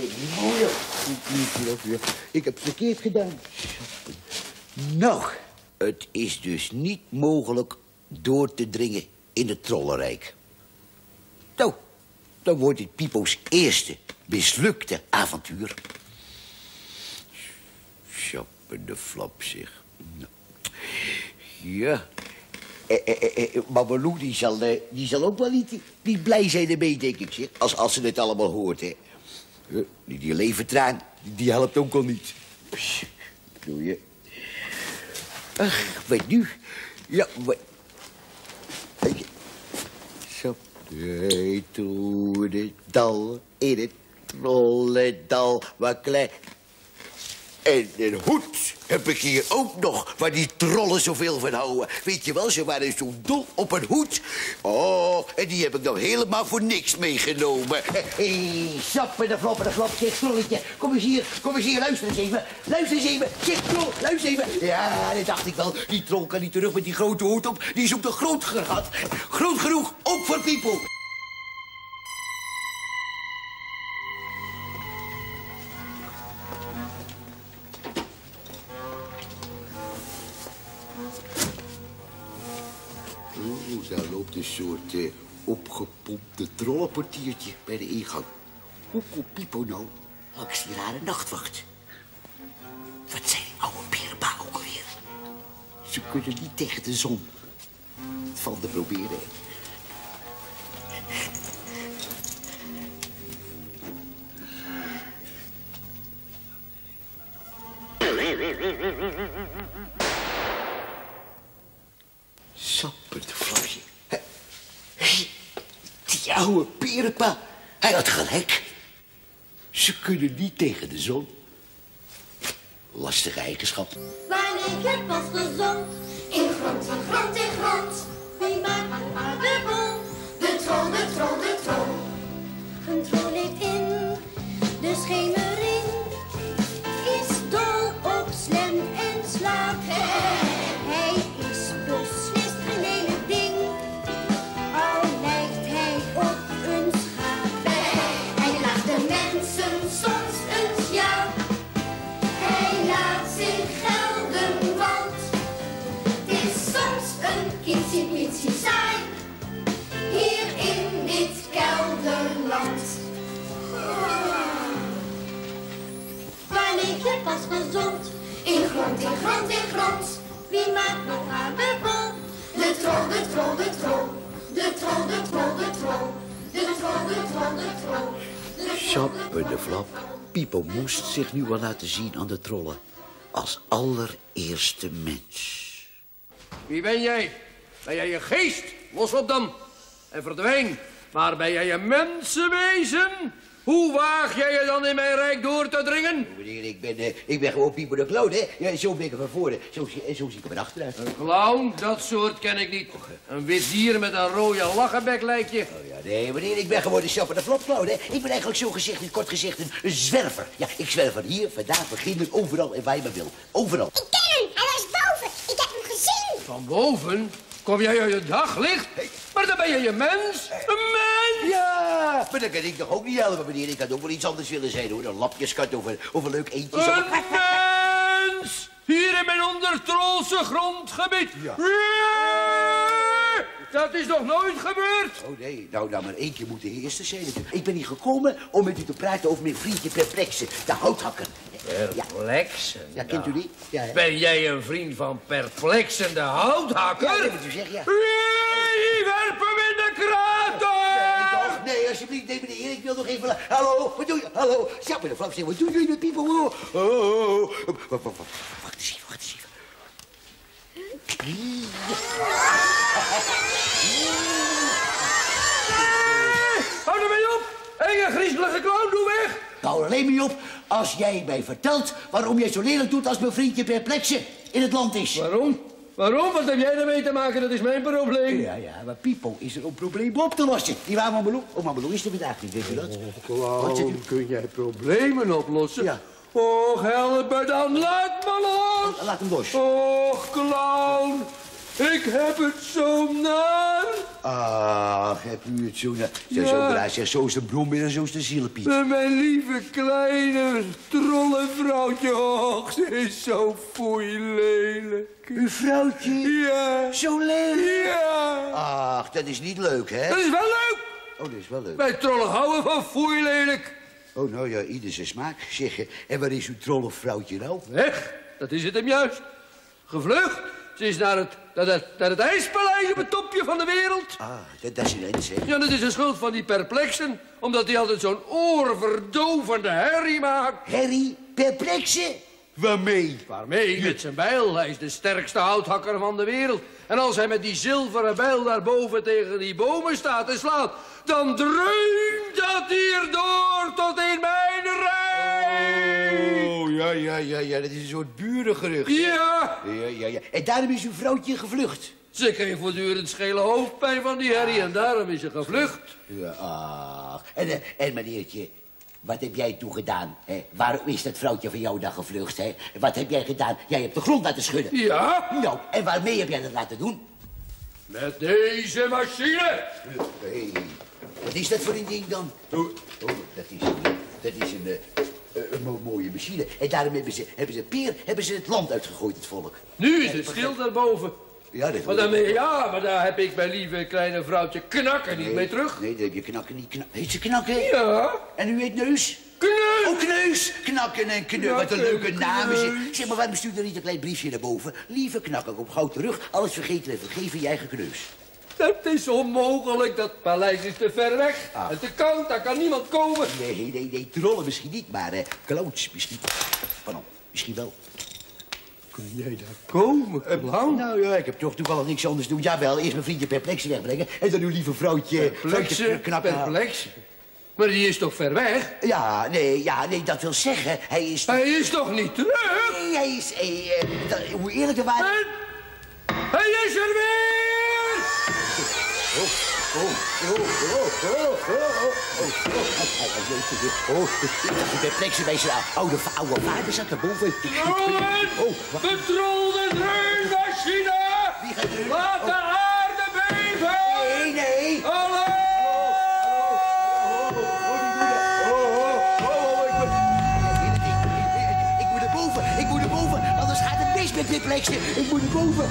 Ik heb het verkeerd gedaan. Nou, Het is dus niet mogelijk door te dringen in het Trollenrijk. Nou, dan wordt dit Pipo's eerste mislukte avontuur. Schappende flap, zeg. Ja. Maar Lou, die zal ook wel niet blij zijn ermee, denk ik, zeg. Als ze het allemaal hoort, hè. Die levertraan, die helpt ook al niet. Doe je? Ach, wat nu? Ja, wat... Zo. Hey, toe het dal, in het trollendal, wat klein... En een hoed heb ik hier ook nog, waar die trollen zoveel van houden. Weet je wel, ze waren zo dol op een hoed. Oh, en die heb ik nou helemaal voor niks meegenomen. Hé, sappen de flop, zeg, trolletje. Kom eens hier, luister eens even. Zeg, trol, luister even. Ja, dat dacht ik wel. Die troll kan niet terug met die grote hoed op. Die is ook te groot gehad. Groot genoeg, ook voor Pipo. Daar loopt een soort opgepompte trollenportiertje bij de ingang. Hoe komt Pipo nou langs die rare nachtwacht? Wat zei die oude perenpa ook alweer? Ze kunnen niet tegen de zon. Het valt te proberen. Sappend flapje. Die oude perenpa, hij had gelijk. Ze kunnen niet tegen de zon. Lastige eigenschap. Wanneer je pas gezond, in grond, in grond, in grond. Wie maakt maar de bol? De troll, de troll, de troll. Een troll leeft in de schemering. Is dol op slam en slaap. Hij is beslist een lelijk ding. Al lijkt hij op een schaap. Hij laat de mensen soms eens ja. Hij laat zich gelden, want het is soms een kietsie-pietsie saai. Hier in dit kelderland. Waar leef je pas gezond? In grond, in grond, in grond. Wie maakt nog haar de bol? De troll, de troll, de troll. De troll, de troll, de troll. De troll, de troll, de troll. Sappen de flap. Pipo moest zich nu wel laten zien aan de trollen. Als allereerste mens. Wie ben jij? Ben jij een geest? Los op dan. En verdwijn. Maar ben jij een mensenwezen? Hoe waag jij je dan in mijn rijk door te dringen? Meneer, ik ben gewoon Pipo de Clown, hè? Ja, zo ben ik er van voren. Zo zie ik er van achteruit. Een clown? Dat soort ken ik niet. Een wit dier met een rode lachenbek lijkt je. Oh ja, nee, meneer, ik ben gewoon de Sappen de Flap Clown, hè? Ik ben eigenlijk zo gezegd, in kort gezegd, een zwerver. Ja, ik zwerf van hier, vandaag, beginnen, overal en waar je maar wil. Overal. Ik ken hem, hij was boven. Ik heb hem gezien. Van boven? Kom jij uit het daglicht? Maar dan ben je een mens. Een mens! Ja, maar dat kan ik toch ook niet helpen, meneer. Ik had ook wel iets anders willen zijn, hoor. Een lapjeskat of een leuk eentje. Een mens! Hier in mijn ondertrolse grondgebied. Ja. Dat is nog nooit gebeurd. Oh, nee. Nou, maar één keer moet de eerste zijn. Ik ben hier gekomen om met u te praten over mijn vriendje Perplexen, de houthakker. Perplexen? Ja, kent u die? Ja, hè? Ben jij een vriend van Perplexen, de houthakker? Ja, dat moet u zeggen, ja. Werp hem in de krater! Nee, alsjeblieft, nee, meneer. Ik wil nog even... Hallo, wat doe je? Hallo. Sappen de Flap, zeg, wat doe jullie met Pipo? Oh. Wacht eens even. Hou er mee op! Enge griezelige clown, doe weg! Hou er alleen mee op als jij mij vertelt waarom jij zo lelijk doet als mijn vriendje Perplexen in het land is. Waarom? Waarom? Wat heb jij ermee te maken? Dat is mijn probleem. Ja, maar Pipo is er om problemen op te lossen. Die waar, Mamelou? Oh, Mamelou is er vandaag niet, weet u dat? Clown, kun jij problemen oplossen? Ja. Och, help me dan, laat me los! Laat hem los. Och, clown, Ik heb het zo naar. Ach, heb u het zo naar. Zo is de brombeer en zo is de zielepiet. Mijn lieve kleine trollenvrouwtje. Och, ze is zo foei lelijk. Uw vrouwtje? Ja. Zo lelijk? Ja. Ach, dat is niet leuk, hè? Dat is wel leuk. Oh, dat is wel leuk. Wij trollen houden van foei lelijk. Oh, nou ja, ieder zijn smaak. Zeg, en waar is uw trollenvrouwtje nou? Weg, dat is het hem juist. Gevlucht. Ze is naar het ijspaleis op het topje van de wereld. Ah, dat is een eens, hè? Ja, dat is de schuld van die perplexen. Omdat hij altijd zo'n oorverdovende herrie maakt. Herrie? Perplexen? Waarmee? Waarmee? Met zijn bijl. Hij is de sterkste houthakker van de wereld. En als hij met die zilveren bijl daarboven tegen die bomen staat en slaat... dan dreunt dat hier door tot in mijn rij. Oh, ja, dat is een soort burengerucht. Ja. Ja. En daarom is uw vrouwtje gevlucht? Ze kreeg voortdurend schele hoofdpijn van die herrie en daarom is ze gevlucht. Ja, ach. En meneertje, wat heb jij toen gedaan? Hè? Waarom is dat vrouwtje van jou dan gevlucht? Hè? Wat heb jij gedaan? Jij hebt de grond laten schudden. Ja. Nou, en waarmee heb jij dat laten doen? Met deze machine. Hey, wat is dat voor een ding dan? Oh, dat is een mooie machine. En daarom hebben ze het land uitgegooid, het volk. Nu is het stil daarboven. Ja, maar daar heb ik mijn lieve kleine vrouwtje Knakken niet mee terug. Nee, daar heb je Knakken niet. Heet ze Knakken? Ja. En u heet Neus? Kneus! Oh, Kneus! Knakken en Kneus. Wat een leuke naam is het. Zeg maar, waarom stuurt er niet een klein briefje naar boven? Lieve Knakken, kom gauw terug. Alles vergeten en vergeven je eigen Kneus. Dat is onmogelijk. Dat paleis is te ver weg. Het is te koud, daar kan niemand komen. Nee, trollen misschien niet, maar clowns misschien. Pardon, misschien wel. Kun jij daar komen, Clown? Nou ja, ik heb toch toevallig niks anders te doen. Jawel, eerst mijn vriendje Perplexen wegbrengen. En dan uw lieve vrouwtje... Perplexen? Maar die is toch ver weg? Ja, nee, dat wil zeggen, hij is... Hij is toch niet terug? Nee, hij is... hoe eerlijk waren... Hij is er weer! Ik ben plekje bij zijn oude vader zat erboven. Betrolde dreunmachine! Laat de aarde beven! Nee! Hallo! Ik moet er boven, anders gaat het mis met dit plekje. Ik moet er boven.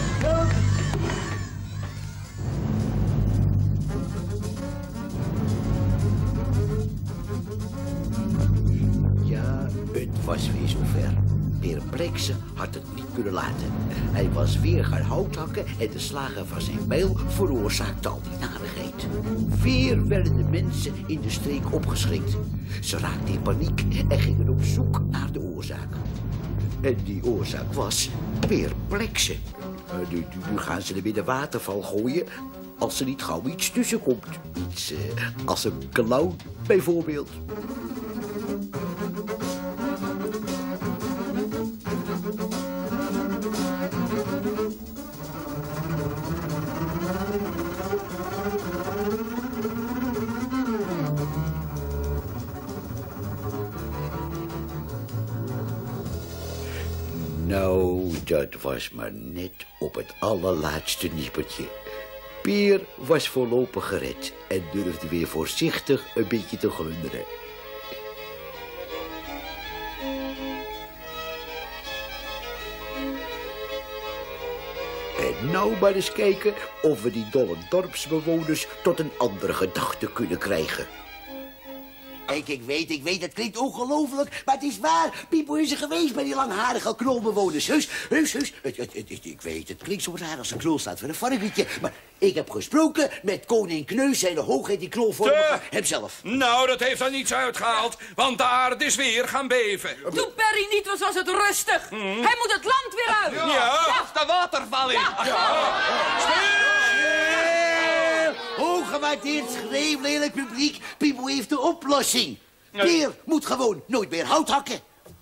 Het was weer zover. Perplexen had het niet kunnen laten. Hij was weer gaan hout hakken en de slagen van zijn bijl veroorzaakte al die narigheid. Weer werden de mensen in de streek opgeschrikt. Ze raakten in paniek en gingen op zoek naar de oorzaak. En die oorzaak was Perplexen. Nu gaan ze hem in de waterval gooien als er niet gauw iets tussen komt. Iets als een clown bijvoorbeeld. Nou, dat was maar net op het allerlaatste nippertje. Peer was voorlopig gered en durfde weer voorzichtig een beetje te glunderen. En nou maar eens kijken of we die dolle dorpsbewoners tot een andere gedachte kunnen krijgen. Kijk, ik weet, het klinkt ongelooflijk, maar het is waar. Pipo is er geweest bij die langharige knolbewoners. Heus. Ik weet, het klinkt zo raar als een knol staat voor een varkentje. Maar ik heb gesproken met koning Kneus, zijn de hoogheid die knolvormige hemzelf. Nou, dat heeft dan niets uitgehaald, want de aarde is weer gaan beven. Toen Perry niet was het rustig. Hij moet het land weer uit. Ja. Of de waterval in. Hooggewaardeerd schreeuw, lelijk publiek. Pipo heeft de oplossing. Peer moet gewoon nooit meer hout hakken.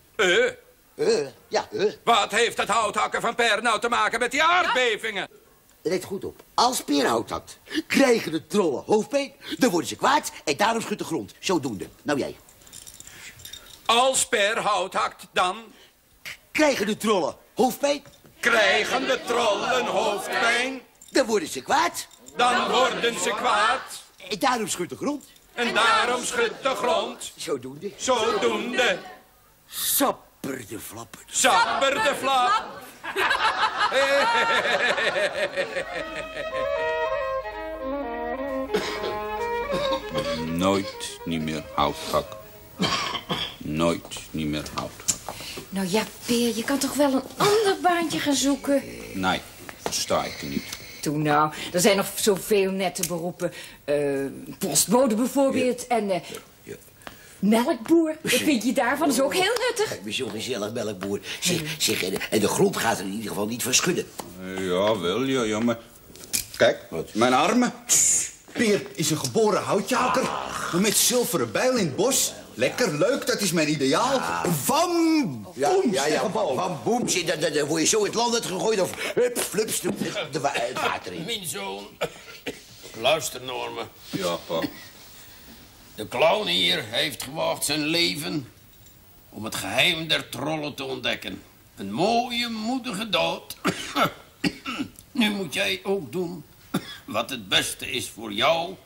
Wat heeft het houthakken van Per nou te maken met die aardbevingen? Let goed op. Als Peer hout hakt, krijgen de trollen hoofdpijn. Dan worden ze kwaad en daarom schudt de grond. Zodoende. Nou jij. Als Per hout hakt, dan... Krijgen de trollen hoofdpijn. Krijgen de trollen hoofdpijn? Dan worden ze kwaad. Dan worden ze kwaad. En daarom schudt de grond. En daarom schudt de grond. Zodoende. Zodoende. Sapper de flapper. Sapper de flap. Nooit niet meer hout hakken. Nooit niet meer hout hakken. Nou ja, Peer, je kan toch wel een ander baantje gaan zoeken? Nee, versta ik niet. Toen nou, er zijn nog zoveel nette beroepen. Postbode bijvoorbeeld en melkboer. Wat vind je daarvan? Dat is ook heel nuttig. Zo'n gezellig melkboer. Zeg, en de grond gaat er in ieder geval niet van schudden. Ja, wel, ja, maar... Kijk, mijn armen. Peer is een geboren houtjaker. Met zilveren bijl in het bos. Lekker leuk, dat is mijn ideaal. Van boem. Van boem. Dan word je zo in het land uitgegooid of hup, flups, het water in. Mijn zoon. Luister, Norme. Ja, pa. De clown hier heeft gewaagd zijn leven om het geheim der trollen te ontdekken. Een mooie, moedige dood. Nu moet jij ook doen wat het beste is voor jou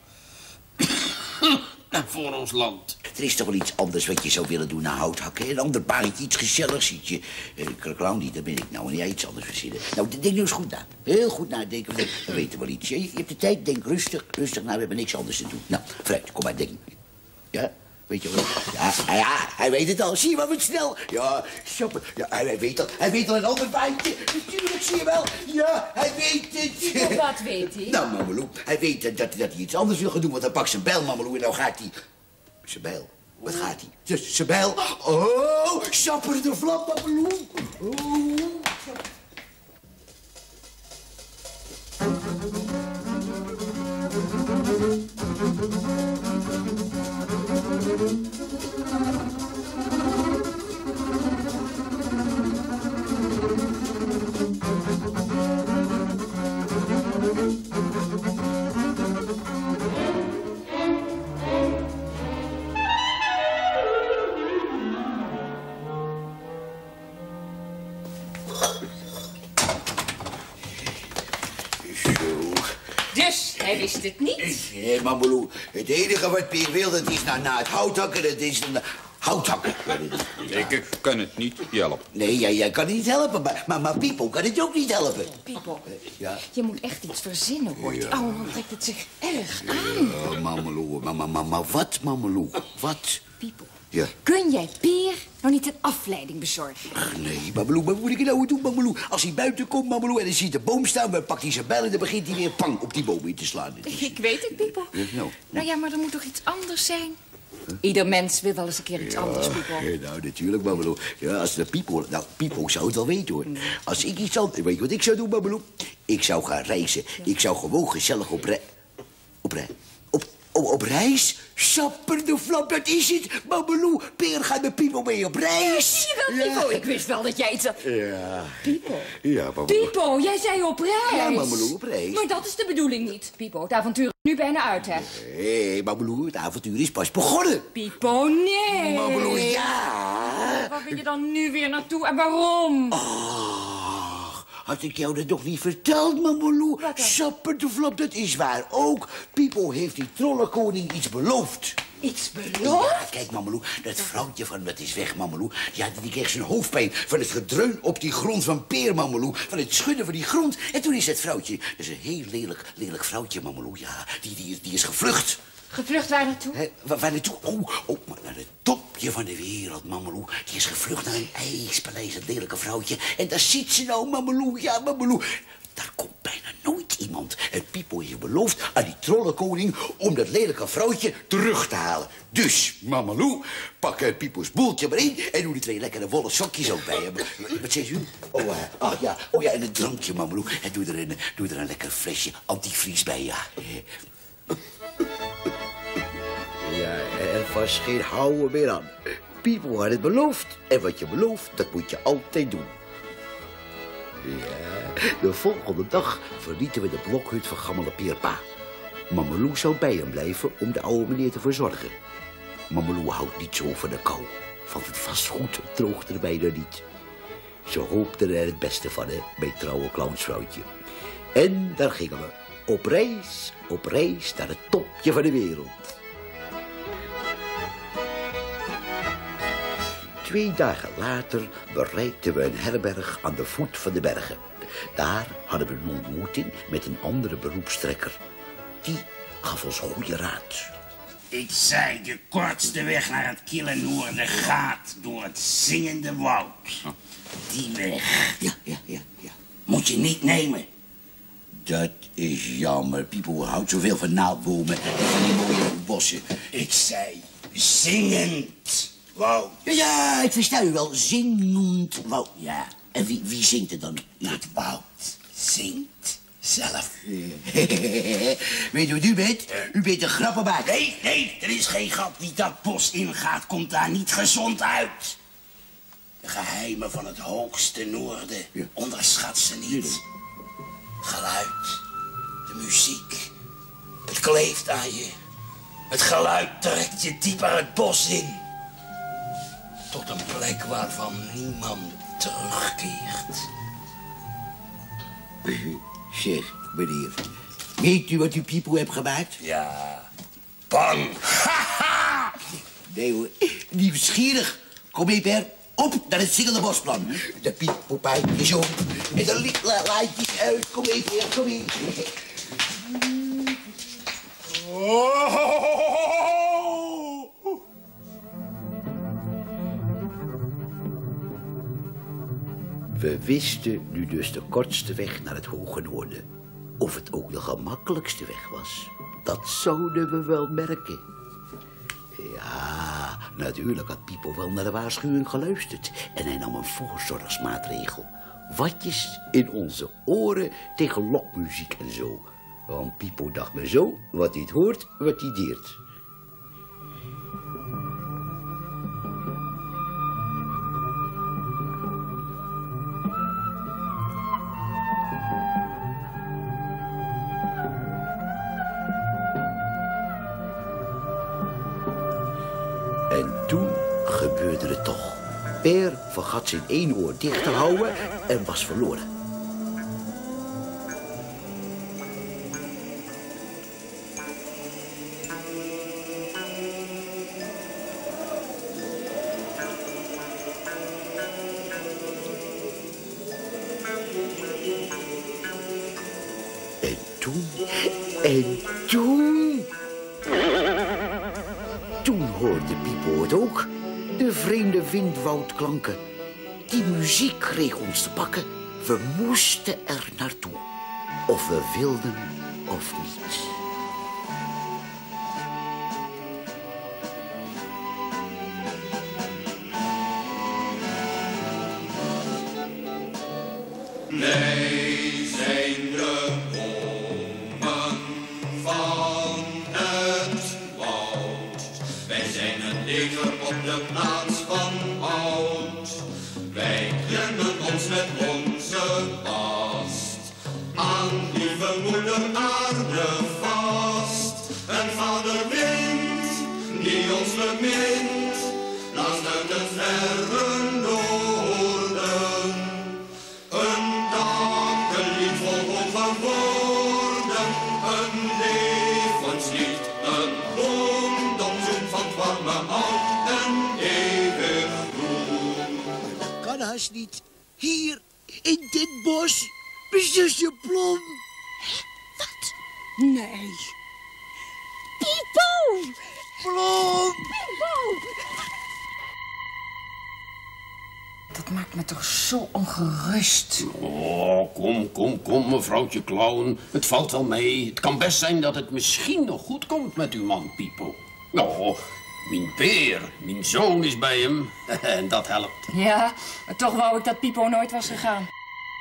en voor ons land. Er is toch wel iets anders wat je zou willen doen na hout hakken. Een ander baantje, iets gezelligs, ziet je. Clown niet, daar ben ik nou. En jij iets anders verzinnen. Nou, denk nou eens goed na. Heel goed nadenken. We weten wel iets. Je hebt de tijd, denk rustig. Rustig, nou, we hebben niks anders te doen. Nou, vooruit, kom maar, denk. Ja, weet je wel. Ja, hij weet het al. Zie je wel wat snel. Ja, shoppen. Ja, hij weet al een ander baantje. Natuurlijk, zie je wel. Ja, hij weet het. Wat weet hij? Nou, Mameloe, hij weet dat hij iets anders wil gaan doen. Want dan pakt zijn bijl, Mameloe, en nou gaat hij... Zijn bijl? Wat gaat hij? Zijn bijl? Oh, sapper de flap, Mameloe. Oh. Dus, hij wist het niet? Nee, Mameloe, het enige wat Peer wil, dat is na het houthakken, dat is een houthakken. Ik kan het niet helpen. Nee, jij kan het niet helpen, maar Pipo kan het ook niet helpen. Pipo, Ja. je moet echt iets verzinnen, hoor. Die oude man trekt het zich erg aan. Ja, Mameloe, maar wat, Mameloe? Wat? Pipo, Ja. kun jij Peer nou niet een afleiding bezorgen? Nee, Mameloe, wat moet ik nou doen, Mameloe? Als hij buiten komt, Mameloe, en hij ziet de boom staan, dan pakt hij zijn bijl en dan begint hij weer pang op die boom in te slaan. Ik weet het, Pipo. Nou. Nou ja, maar er moet toch iets anders zijn? Ieder mens wil wel eens een keer iets anders, Pipo. Nou, natuurlijk, Mameloe. Ja, als de Pipo... Nou, Pipo zou het wel weten, hoor. Als ik iets anders... Weet je wat ik zou doen, Mameloe? Ik zou gaan reizen. Ik zou gewoon gezellig op reis? Sapper de flap, dat is het. Mameloe, Peer gaat met Pipo mee op reis. Zie je wel, Pipo? Ik wist wel dat jij iets had... Ja. Pipo? Ja, Mameloe. Pipo, jij zei op reis. Ja, Mameloe, op reis. Maar dat is de bedoeling niet, Pipo. Het avontuur is nu bijna uit, hè? Hé, Mameloe, het avontuur is pas begonnen. Pipo, nee. Mameloe, ja. Waar wil je dan nu weer naartoe en waarom? Had ik jou dat toch niet verteld, Mameloe? Sapper de flap, dat is waar ook. Pipo heeft die trollenkoning iets beloofd. Iets beloofd? Ja, kijk, Mameloe, dat vrouwtje van dat is weg, Mameloe. Ja, die kreeg zijn hoofdpijn van het gedreun op die grond van Peer, Mameloe. Van het schudden van die grond. En toen is het vrouwtje, dat is een heel lelijk vrouwtje, Mameloe. Ja, die is gevlucht. Gevlucht waar naartoe? Waar naartoe? Maar naar het topje van de wereld, Mameloe. Die is gevlucht naar een ijspaleis, dat lelijke vrouwtje. En daar ziet ze nou, Mameloe. Ja, Mameloe. Daar komt bijna nooit iemand. En Pipo heeft beloofd aan die trollenkoning om dat lelijke vrouwtje terug te halen. Dus, Mameloe, pak Pipo's boeltje maar in en doe die 2 lekkere wollen sokjes ook bij hem. Wat zegt u? Oh ja, en een drankje, Mameloe. En doe er een lekker flesje antivries bij, ja. Ja, er was geen houden meer aan. Pipo had het beloofd. En wat je belooft, dat moet je altijd doen. Ja, de volgende dag verlieten we de blokhut van gammele Pierpa. Mameloe zou bij hem blijven om de oude meneer te verzorgen. Mameloe houdt niet zo van de kou. Van het vastgoed droogt er bijna niet. Ze hoopten er het beste van, hè, mijn trouwe clownsvrouwtje. En daar gingen we. Op reis naar het topje van de wereld. 2 dagen later bereikten we een herberg aan de voet van de bergen. Daar hadden we een ontmoeting met een andere beroepstrekker. Die gaf ons goede raad. Ik zei, de kortste weg naar het kille noorden gaat door het zingende woud. Die weg. Ja. Moet je niet nemen. Dat is jammer. Pipo houdt zoveel van naaldbomen en van die mooie bossen. Ik zei, zingend woud. Ja, ik versta u wel. Zingend woud. Ja. En wie zingt er dan? Het woud zingt zelf. Weet je wat u bent? U bent een grappenmaker. Nee, er is geen grap. Wie dat bos ingaat, komt daar niet gezond uit. De geheimen van het hoogste noorden, onderschat ze niet. Geluid, de muziek, het kleeft aan je. Het geluid trekt je dieper het bos in. Tot een plek waarvan niemand terugkeert. Zeg, meneer, weet u wat u Pipo hebt gemaakt? Ja, bang. Nee hoor, nieuwsgierig. Kom mee, Per. Op naar het zingende bosplan. De Pipo-pijp is op. En de laadjes uit. Kom mee, Per, kom mee. We wisten nu dus de kortste weg naar het hoge noorden. Of het ook de gemakkelijkste weg was, dat zouden we wel merken. Ja, natuurlijk had Pipo wel naar de waarschuwing geluisterd. En hij nam een voorzorgsmaatregel. Watjes in onze oren tegen lokmuziek en zo. Want Pipo dacht me zo, wat hij hoort, wat hij deert. En toen gebeurde het toch. Per vergat zijn 1 oor dicht te houden en was verloren. En toen hoorde Pipo het ook. De vreemde windwoudklanken. Die muziek kreeg ons te pakken. We moesten er naartoe. Of we wilden of niet. Wij zijn de bomen van het woud. Wij zijn het leger op de plaats van oud. Wij klemmen ons met onze bast aan lieve moeder aarde vast. En vader wind, die ons bemint, blaast uit het verre noorden. Een takenlied vol hoge woorden, een levenslied, een blonddomzoen van het warme hout en eeuwig groen. Dat kan haast niet. Hier, in dit bos, mijn zusje Plom. Wat? Nee. Pipo! Plom! Pipo! Dat maakt me toch zo ongerust. Oh, kom, mevrouwtje Clown. Het valt wel mee. Het kan best zijn dat het misschien nog goed komt met uw man, Pipo. Oh, mijn peer, mijn zoon is bij hem. En dat helpt. Ja, maar toch wou ik dat Pipo nooit was gegaan.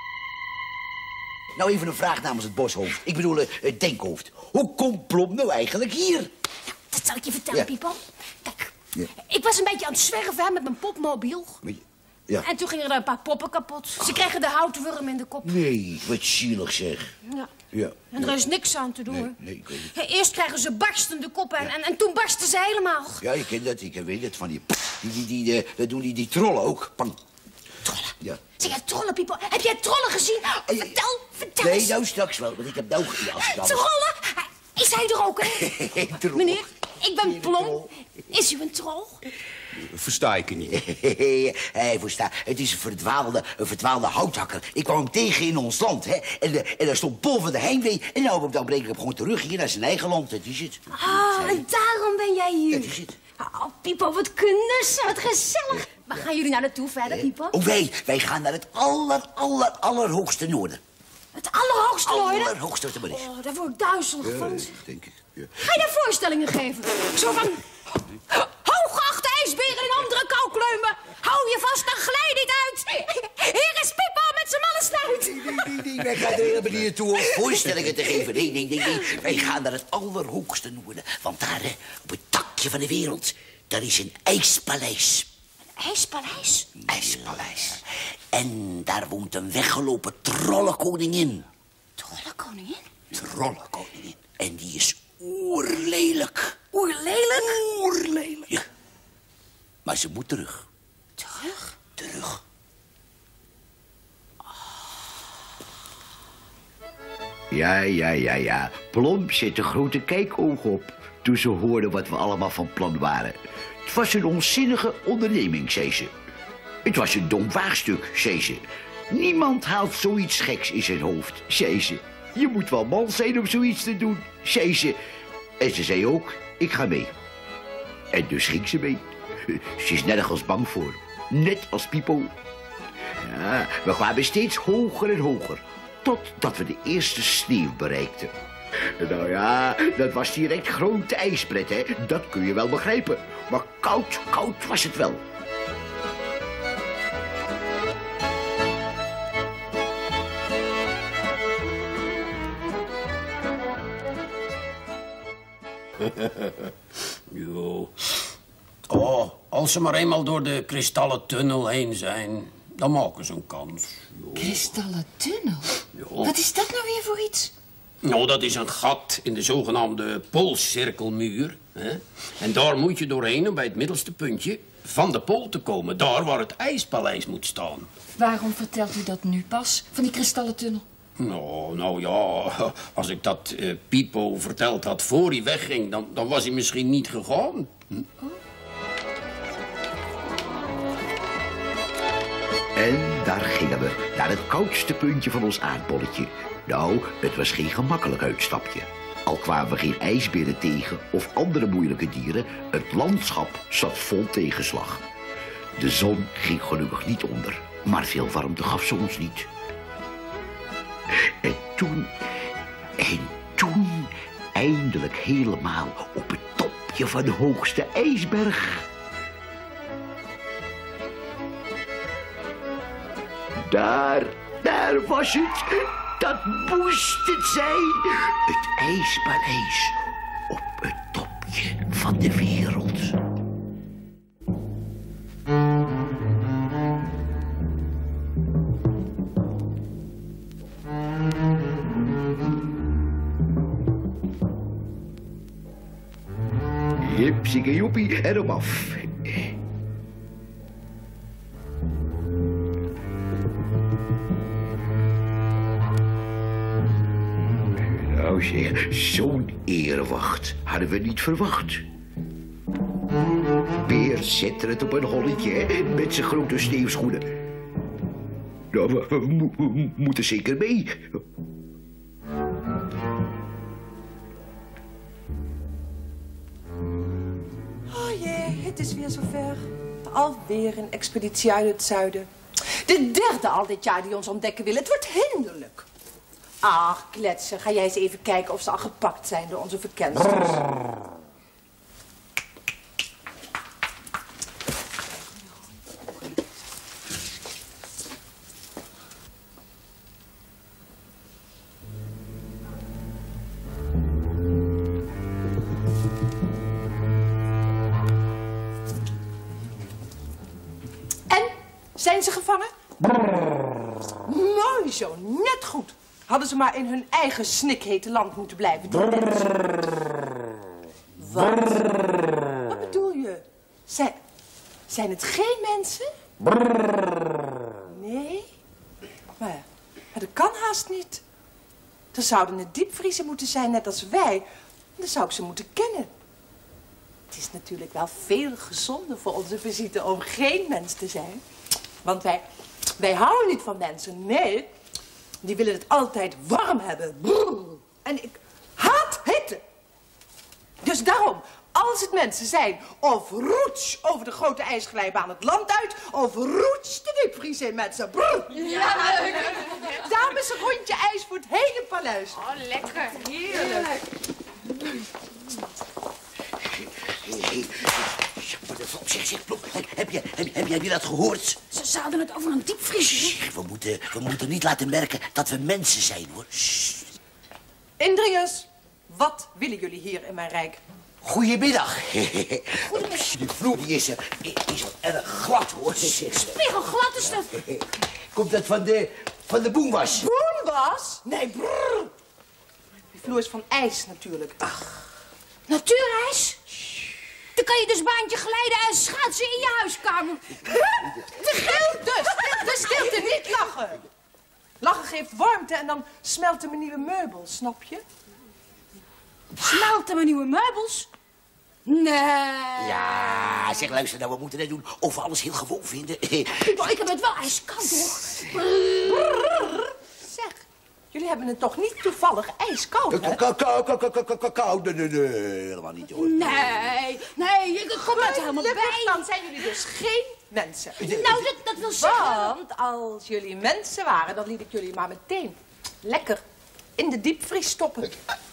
Nou, even een vraag namens het boshoofd. Ik bedoel, het denkhoofd. Hoe komt Plom nou eigenlijk hier? Dat zal ik je vertellen, Pipo. Kijk, Ja. ik was een beetje aan het zwerven hè, met mijn popmobiel. Ja. En toen gingen er een paar poppen kapot. Ze kregen de houtworm in de kop. Nee, wat zielig zeg. Ja. Ja. En er is niks aan te doen. Nee, ik weet het. Ja, eerst krijgen ze barstende koppen en toen barsten ze helemaal. Ja, ik ken dat. Ik weet het van dat doen die trollen ook. Pang. Trollen? Ja. Zeg, jij trollen, Pipo? Heb jij trollen gezien? Vertel Nee, eens. nou straks wel, want ik heb nou... Trollen? Is hij er ook, hè? Meneer, ik ben Plom. Is u een troll? Versta ik het niet. Hij verstaat. Het is een verdwaalde houthakker. Ik kwam hem tegen in ons land, hè. En daar stond Pol van de Heimwee. En nou, dan breek ik hem gewoon terug hier naar zijn eigen land. Dat is het. Ah, en daarom ben jij hier. Dat is het. Oh, Pipo, wat knussen, wat gezellig. Waar gaan jullie nou naartoe verder, Pipo? Oh, wij gaan naar het allerhoogste noorden. Het allerhoogste noorden? Allerhoogste wat er maar is. Oh, daar word ik duizelig van. Denk ik. Ja. Ga je daar voorstellingen geven? Zo van... Hooggeachte ijsberen en andere kauwkleumen. Hou je vast, dan glij niet uit. Hier is Pipo met zijn malle snuit. Nee, wij gaan er helemaal niet naartoe om voorstellingen te geven. Nee. Wij gaan naar het allerhoogste noorden. Want daar, op het takje van de wereld, daar is een ijspaleis. Een ijspaleis? Een ijspaleis. En daar woont een weggelopen trollenkoningin. Trollenkoningin? Trollenkoningin. En die is oerlelijk. Oerlelijk? Oerlelijk. Ja. Maar ze moet terug. Terug? Terug. Ja. Plom zette grote kijkogen op toen ze hoorde wat we allemaal van plan waren. Het was een onzinnige onderneming, zei ze. Het was een dom waagstuk, zei ze. Niemand haalt zoiets geks in zijn hoofd, zei ze. Je moet wel man zijn om zoiets te doen, zei ze. En ze zei ook, ik ga mee. En dus ging ze mee. Ze is nergens bang voor. Net als Pipo. Ja, we kwamen steeds hoger en hoger. Totdat we de eerste sneeuw bereikten. Nou ja, dat was direct grote ijspret, hè. Dat kun je wel begrijpen. Maar koud was het wel. Jo. Oh, als ze maar eenmaal door de kristallen tunnel heen zijn, dan maken ze een kans. Jo. Kristallen tunnel? Jo. Wat is dat nou weer voor iets? Nou, dat is een gat in de zogenaamde poolcirkelmuur. Hè? En daar moet je doorheen om bij het middelste puntje van de pool te komen. Daar waar het ijspaleis moet staan. Waarom vertelt u dat nu pas, van die kristallen tunnel? Nou ja, als ik dat Pipo verteld had voor hij wegging, dan was hij misschien niet gegaan. En daar gingen we, naar het koudste puntje van ons aardbolletje. Nou, het was geen gemakkelijk uitstapje. Al kwamen we geen ijsberen tegen of andere moeilijke dieren, het landschap zat vol tegenslag. De zon ging gelukkig niet onder, maar veel warmte gaf ze ons niet. En toen, eindelijk helemaal op het topje van de hoogste ijsberg. Daar was het. Dat moest het zijn. Het ijspaleis op het topje van de wereld. Jipsieke joepie, erop af. Nou zeg, zo'n erewacht hadden we niet verwacht. Peer zette het op een holletje, hè, met zijn grote sneeuwschoenen. Nou, we moeten zeker mee. Oh jee, het is weer zover. Alweer een expeditie uit het zuiden. De derde al dit jaar die ons ontdekken wil. Het wordt hinderlijk. Ach, kletsen. Ga jij eens even kijken of ze al gepakt zijn door onze verkensters. En? Zijn ze gevangen? Mooi zo, net goed. Hadden ze maar in hun eigen snikhete land moeten blijven. Wat bedoel je? Zijn het geen mensen? Nee? Maar dat kan haast niet. Er zouden het diepvriezen moeten zijn, net als wij. Dan zou ik ze moeten kennen. Het is natuurlijk wel veel gezonder voor onze visite om geen mens te zijn. Want wij houden niet van mensen, nee. Die willen het altijd warm hebben. Brrr. En ik haat hitte. Dus daarom, als het mensen zijn, of roets over de grote ijsglijbaan het land uit, of roets de diepvries in mensen. Brrr. Ja, leuk. Dames, een rondje ijs voor het hele paleis. Oh, lekker. Heerlijk. Zeg, Plop, heb je dat gehoord? Ze hadden het over een diepvries. We moeten niet laten merken dat we mensen zijn, hoor. Indringers, wat willen jullie hier in mijn rijk? Goedemiddag. Die vloer die is wel erg glad, hoor. Spiegelglad is dat. Komt dat van de boomwas? Boomwas? Nee, brrr. Die vloer is van ijs natuurlijk. Ach. Natuurijs? Dan kan je dus baantje glijden en schaatsen in je huiskamer. Te geel dus stilte, niet lachen. Lachen geeft warmte en dan smelten mijn nieuwe meubels, snap je? Smelten mijn nieuwe meubels? Nee. Ja, zeg, luister nou, we moeten net doen of we alles heel gewoon vinden. Ik heb het wel ijskoud, hoor. Zeg, jullie hebben het toch niet toevallig ijskoud, hè? Koud, nee, helemaal niet, hoor. Nee, ik kom er helemaal bij. Dan zijn jullie dus geen mensen. Nou, dat wil zeggen... Want als jullie mensen waren, dan liet ik jullie maar meteen lekker in de diepvries stoppen.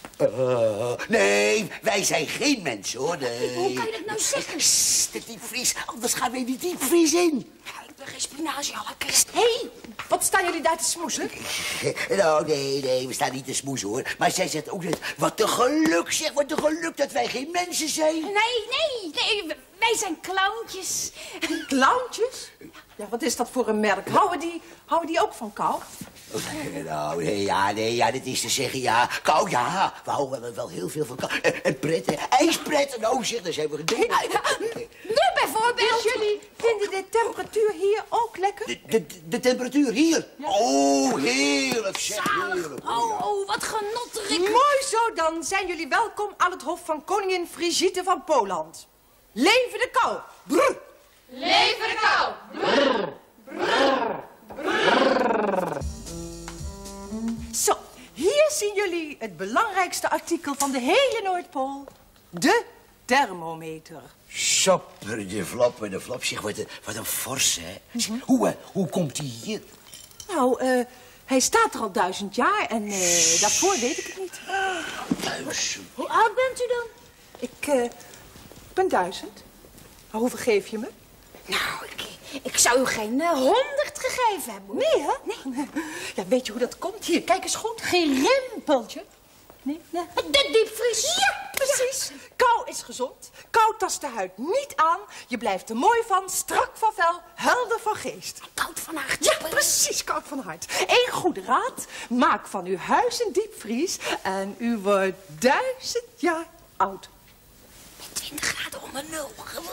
Nee, wij zijn geen mensen, hoor. Nee. Hoe kan je dat nou zeggen? De diepvries, anders gaan we die diepvries in. Ik ben geen spinazie-halakers. Hé, wat staan jullie daar te smoesen? Nou, nee, we staan niet te smoesen, hoor. Maar zij zegt ook net, wat een geluk, zeg, wat een geluk dat wij geen mensen zijn. Nee, wij zijn clowntjes. Clowntjes? Ja, wat is dat voor een merk? Houden die ook van kou? Nou, nee, dit is te zeggen, ja. Kou, ja. We houden wel heel veel van kou. En pret, ijspret. Nou, zeg, daar zijn we gedaan. Nu bijvoorbeeld. Dus jullie vinden de temperatuur hier ook lekker? De temperatuur hier? Ja. Oh, heerlijk, zeg, heerlijk. Oh, wat genotterig. Mooi zo, dan zijn jullie welkom aan het hof van koningin Brigitte van Poland. Leven de kou! Brr. Leven de kou! Brr. Brr. Brr. Zo, hier zien jullie het belangrijkste artikel van de hele Noordpool. De thermometer. Sapper, de flap. Zeg, wat een fors, hè. Zeg, hoe komt die hier? Nou, hij staat er al 1000 jaar en daarvoor weet ik het niet. 1000? Hoe oud bent u dan? Ik ben 1000. Maar hoeveel geef je me? Nou, ik zou u geen 100 gegeven hebben. Nee, hè? Nee. Ja, weet je hoe dat komt? Hier, kijk eens goed. Geen rimpeltje. Nee. De diepvries. Ja, precies. Ja. Kou is gezond. Kou tast de huid niet aan. Je blijft er mooi van, strak van vel, helder van geest. Koud van hart. Ja, precies, koud van hart. Eén goede raad. Maak van uw huis een diepvries en u wordt 1000 jaar oud. Met 20 graden onder nul.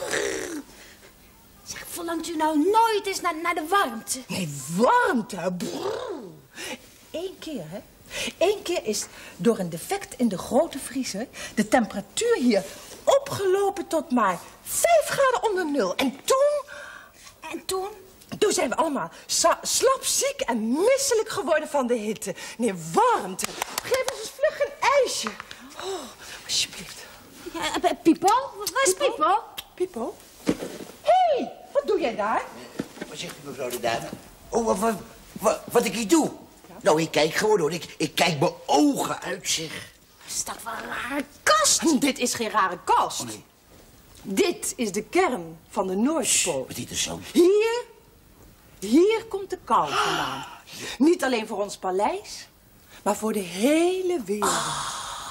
Zeg, verlangt u nou nooit eens naar de warmte? Nee, warmte? Eén keer, hè? Eén keer is door een defect in de grote vriezer de temperatuur hier opgelopen tot maar 5 graden onder nul. En toen? Toen zijn we allemaal slapziek en misselijk geworden van de hitte. Nee, warmte. Geef ons eens vlug een ijsje. Oh, alsjeblieft. Ja, Pipo? Waar is Pipo? Pipo? Hé, wat doe jij daar? Wat zegt u, mevrouw de dame? Oh, wat ik hier doe? Ja? Nou, ik kijk gewoon, hoor. Ik kijk mijn ogen uit, zeg. Is dat wel een rare kast? Dit is geen rare kast. Oh, nee. Dit is de kern van de Noordpool. Wat interessant. Hier komt de kou vandaan. Niet alleen voor ons paleis, maar voor de hele wereld.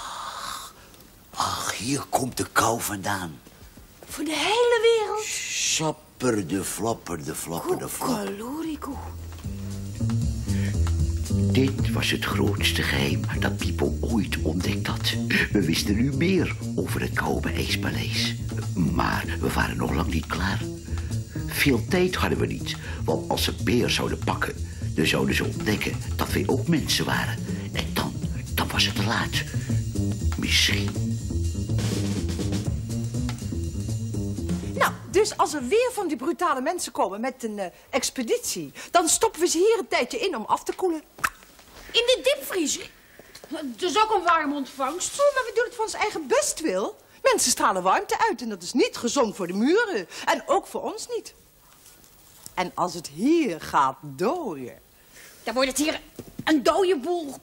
Ach, hier komt de kou vandaan. Voor de hele wereld? Sapper, de flapper, de flapper, de flapper. Kokolorico. Dit was het grootste geheim dat Pipo ooit ontdekt had. We wisten nu meer over het koude ijspaleis. Maar we waren nog lang niet klaar. veel tijd hadden we niet. Want als ze Peer zouden pakken, dan zouden ze ontdekken dat wij ook mensen waren. En dan was het te laat. Misschien. Nou, dus als er weer van die brutale mensen komen met een expeditie... dan stoppen we ze hier een tijdje in om af te koelen. In de diepvriezer? Dat is ook een warme ontvangst. Oh, maar we doen het van ons eigen bestwil. Mensen stralen warmte uit en dat is niet gezond voor de muren. En ook voor ons niet. En als het hier gaat dooien... dan wordt het hier een dode boel.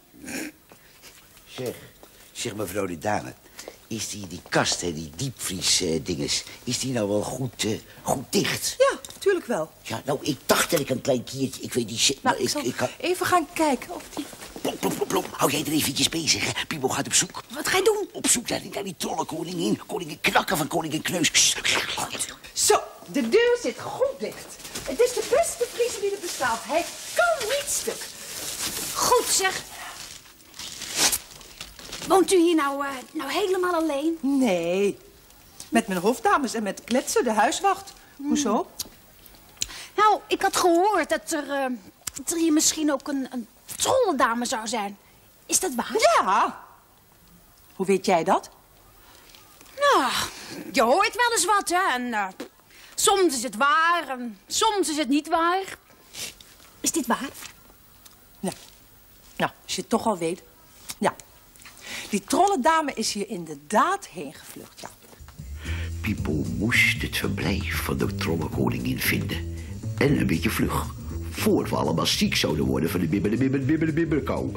Zeg mevrouw de dame, is die kast, hè, die diepvries-dinges, is die nou wel goed dicht? Ja, tuurlijk wel. Ja, nou, ik dacht dat ik een klein kiertje, ik weet niet... Nou, ik zal even gaan kijken of die... Plop, hou jij er eventjes bezig, hè? Pipo gaat op zoek. Wat ga je doen? Op zoek naar die trollenkoningin, koningin Knakken van koningin Kneus. Zo, de deur zit goed dicht. Het is de beste vriezer die er bestaat. Hij kan niet stuk. Goed zeg. Woont u hier nou helemaal alleen? Nee. Met mijn hofdames en met Kletser, de huiswacht. Hoezo? Nou, ik had gehoord dat er hier misschien ook een trollendame zou zijn. Is dat waar? Ja. Hoe weet jij dat? Nou, je hoort wel eens wat, hè. En soms is het waar en soms is het niet waar. Is dit waar? Ja. Nou, als je het toch al weet. Ja. Die trollendame is hier inderdaad heen gevlucht, ja. Pipo moest het verblijf van de trollenkoningin vinden. En een beetje vlug. Voor we allemaal ziek zouden worden van de bibberkou.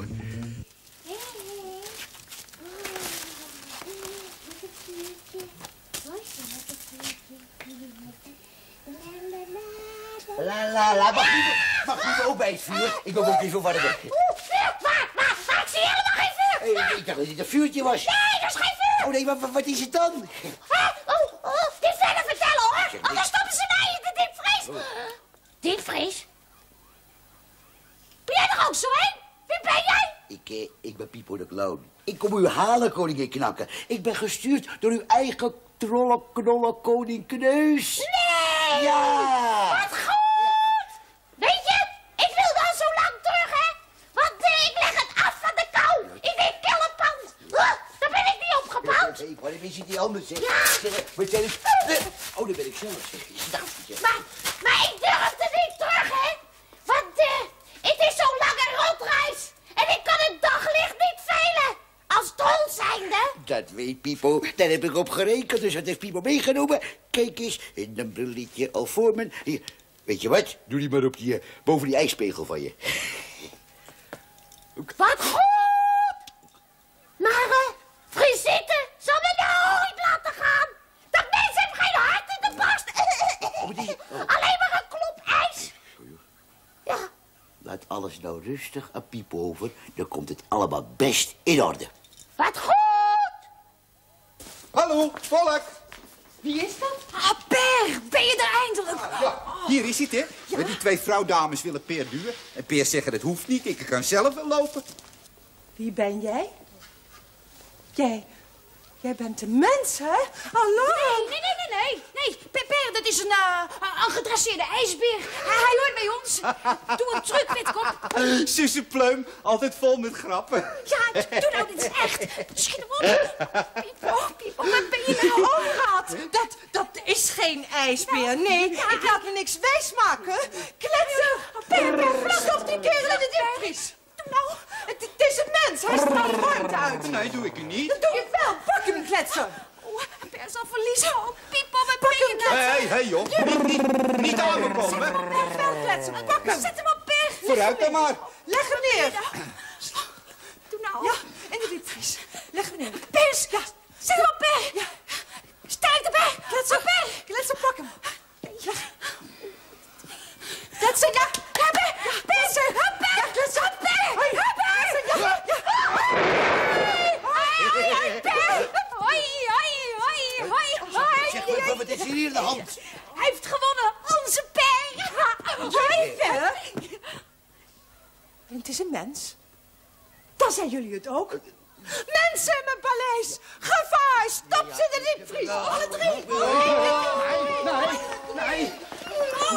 La, mag Pipo ook bij het vuur? Ik wil ook even warm. Waar? Ik zie helemaal geen vuur. Ik dacht dat het een vuurtje was. Nee, dat is geen vuur. Oh nee, wat is het dan? Dit verder vertellen, hoor. Anders stoppen ze mij in de diepvries. Diepvries? Ben jij er ook zo heen? Wie ben jij? Ik ben Pipo de Clown. Ik kom u halen, koningin Knakken. Ik ben gestuurd door uw eigen trollenknolle koning Kneus. Nee! Ja! Wat goed! Weet je, ik wil dan zo lang terug, hè? Want ik leg het af van de kou. In die kille pand. Daar ben ik niet opgebouwd. Nee, maar wie ziet die anders, zeg? Ja. Oh, daar ben ik zelf, zeg. Maar ik durfde niet terug, hè? Want het is zo'n lange rondreis. En ik kan het daglicht niet velen. Als troll zijnde. Dat weet Pipo. Daar heb ik op gerekend, dus dat heeft Pipo meegenomen. Kijk eens, en een brilletje al voor me. Hier, weet je wat? Doe die maar op boven die ijspegel van je. Wat goed! Maar Frisite zal me nooit laten gaan. Dat mens heeft geen hart in de borst. Alleen maar een klop ijs. Ja. Laat alles nou rustig aan Pipo over. Dan komt het allemaal best in orde. Wat goed! Hallo, volk. Wie is dat? Ah, Per, ben je er eindelijk? Ja, hier is het, hè. Ja. Die twee vrouwdames willen Peer duwen. En Peer zegt, dat hoeft niet, ik kan zelf wel lopen. Wie ben jij? Jij bent een mens, hè? Hallo? Nee. Per, dat is een gedresseerde ijsbeer. Hij hoort bij ons. Doe hem terug, Witkop. Zussen Pleum, altijd vol met grappen. Ja, doe nou, dit is echt. Schiet hem op. Pipo, wat ben je nou? Omgaat. Dat is geen ijsbeer. Nee, ik laat me niks wijsmaken. Kletsen. Per, stop die kerel in de diepvries. Doe nou. Het is een mens. Hij straalt warmte uit. Nee, doe ik niet. Dat doe je wel. Pak hem, Kletsen. Per zal verliezen. Oh, Pipo, wat ben je nou? Hé, joh. Niet aan me komen. Kletsen, pak hem. Zet hem op, Per. Vooruit dan maar. Leg hem neer. Doe nou. Ja, in de diepvries. Leg hem neer. Pers, ja. Zet hem op, Per. Ja. Sterk erbij. Kletsen, Per. Kletsen, pak hem. Ja. Kletsen, ja. Ja, Per. Persen. Ja, Per. Kletsen. Ja, Per. Ja, Per. Ja. Hoi, Per. Hoi. Zeg, wat is hier in de hand? Hij heeft gewonnen. Onze Per. Jij, Per? En het is een mens. Dan zijn jullie het ook. Mensen in mijn paleis. Gevaar. Stop ze in de diepvries. Alle drie. Nee.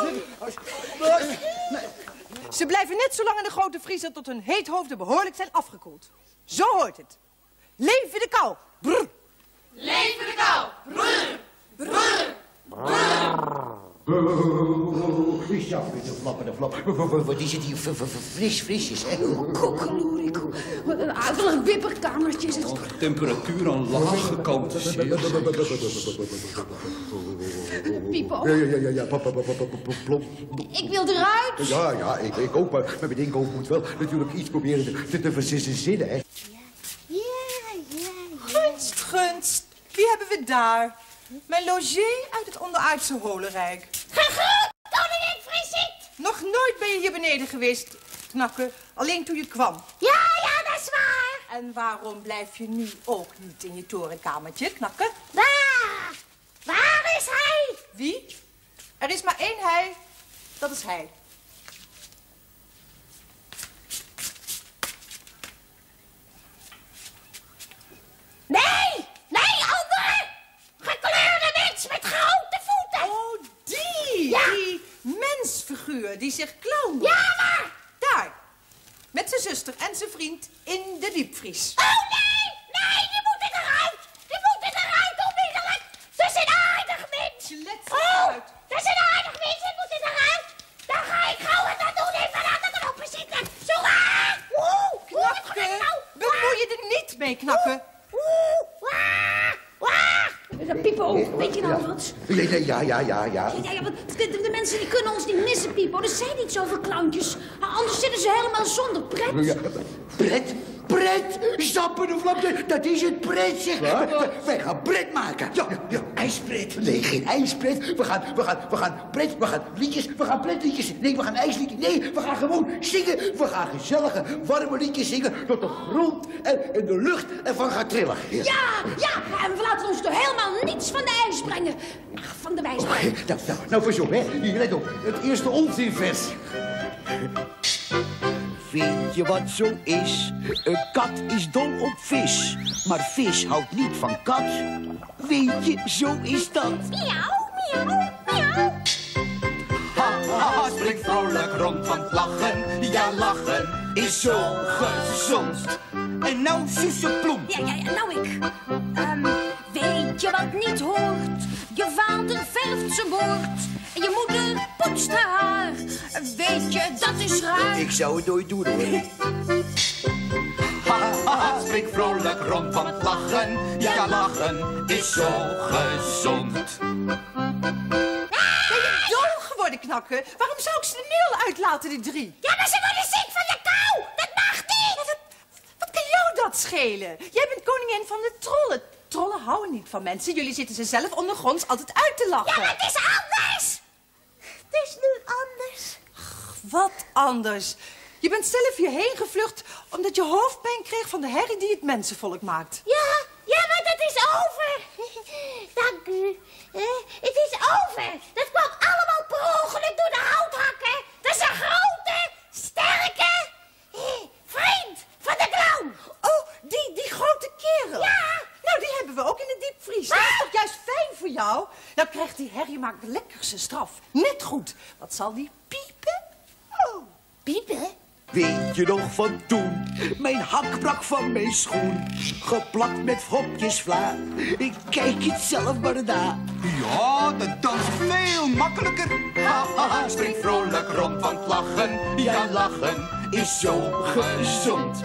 Ze blijven net zo lang in de grote vriezer tot hun heethoofden behoorlijk zijn afgekoeld. Zo hoort het. Leven de kou. Brr. Leven de kou. Brr. Brr. Ja, met de flap. Wat is het hier frisjes, hè? Koekeloerico. Wat een akelig bipperkamertje is het. Temperatuur aan lage kant. Pipo. Ja, plop. Ik wil eruit. Ja, ik ook, maar mijn denkhoofd moet wel natuurlijk iets proberen te verzinnen, hè? Gunst. Wie hebben we daar? Mijn logé uit het onderaardse holenrijk. Gegroet, koningin Frisit! Nog nooit ben je hier beneden geweest, Knakke. Alleen toen je kwam. Ja, dat is waar. En waarom blijf je nu ook niet in je torenkamertje, Knakke? Waar is hij? Wie? Er is maar één hij. Dat is hij. Nee, andere! Gekleurde mens met grote voeten! Oh, die! Ja. Die mensfiguur die zich clown noemt. Ja, maar! Daar. Met zijn zuster en zijn vriend in de diepvries. Oh, nee, die moeten eruit! Die moeten eruit onmiddellijk! Dat is een aardig mens! Dat is een aardig mens, die moeten eruit! Dan ga ik gauw wat aan doen, even aan de knoppen zitten! Zo aan! Knakke, bemoei je er niet mee, Knakke. Pipo, weet je nou wat? Ja. Ja, want de mensen die kunnen ons niet missen, Pipo. Er zijn niet zoveel clowntjes. Anders zitten ze helemaal zonder pret. Ja, pret! Stappen de flap, dat is het pret, zeg. Wij gaan pret maken. Ja, ijspret. Nee, geen ijspret. We gaan pret, we gaan liedjes, we gaan pretliedjes. Nee, we gaan ijsliedjes. Nee, we gaan gewoon zingen. We gaan gezellige, warme liedjes zingen tot de grond en de lucht ervan gaat trillen. Ja, en we laten ons toch helemaal niets van de ijs brengen. Van de wijs brengen. Nou, pas op, hè. Hier, let op. Het eerste onzinvers. Weet je wat zo is? Een kat is dol op vis. Maar vis houdt niet van kat. Weet je, zo is dat. Miauw. Ha, spring vrolijk rond van het lachen. Ja, lachen is zo gezond. En nou, Susseploem. Ja, nou ik. Weet je wat niet hoort? Je vader verft zijn boord. En je moeder poetst haar haar. Weet je, dat is raar. Ik zou het nooit doen, hoor. Ha, spring vrolijk rond van het lachen. Ja, lachen is zo gezond. Ben je dol geworden, Knakke? Waarom zou ik ze er nu al uitlaten, die drie? Ja, maar ze worden ziek van de kou! Dat mag niet! Wat kan jou dat schelen? Jij bent koningin van de trollen. Trollen houden niet van mensen. Jullie zitten ze zelf ondergronds altijd uit te lachen. Ja, maar het is anders! Het is nu anders. Wat anders? Je bent zelf hierheen gevlucht omdat je hoofdpijn kreeg van de herrie die het mensenvolk maakt. Ja, maar dat is over. Dank u. Het is over. Dat kwam allemaal per ongeluk door de houthakker. Dat is een grote, sterke vriend van de clown. Oh, die grote kerel. Ja. Nou, die hebben we ook in de diepvries. Dat is toch juist fijn voor jou? Nou krijgt die herrie maar lekker zijn straf. Net goed. Wat zal die piepen? Oh. Piepen? Weet je nog van toen? Mijn hak brak van mijn schoen. Geplakt met hopjes vla. Ik kijk het zelf maar na. Ja, dat dans veel makkelijker. Ha, spring vrolijk rond van het lachen. Ja, lachen is zo gezond.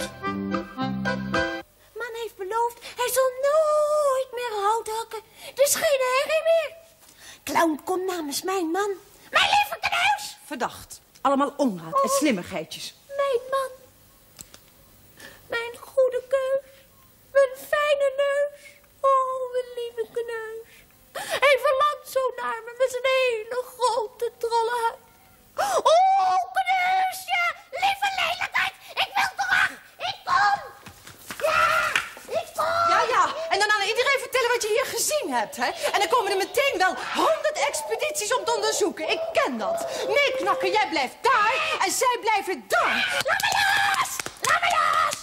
Man heeft beloofd, hij zal nooit meer hout hakken. Dus geen herrie meer. Clown, kom namens mijn man. Mijn lieve kneus. Verdacht. Allemaal onraad en slimmigheidjes. Mijn man. Mijn goede keus. Mijn fijne neus. Oh, mijn lieve kneus. Hij verlangt zo naar me met zijn hele grote trollenhuid. Oh, kneusje. Lieve lelijkheid. Ik wil terug. Ik kom. Ja, ik kom. Ja. En dan aan iedereen vertellen wat je hier gezien hebt, hè? En dan komen er meteen wel 100 expedities om te onderzoeken. Ik ken dat. Nee, Knakker, jij blijft daar en zij blijven daar. Laat me los! Laat me los!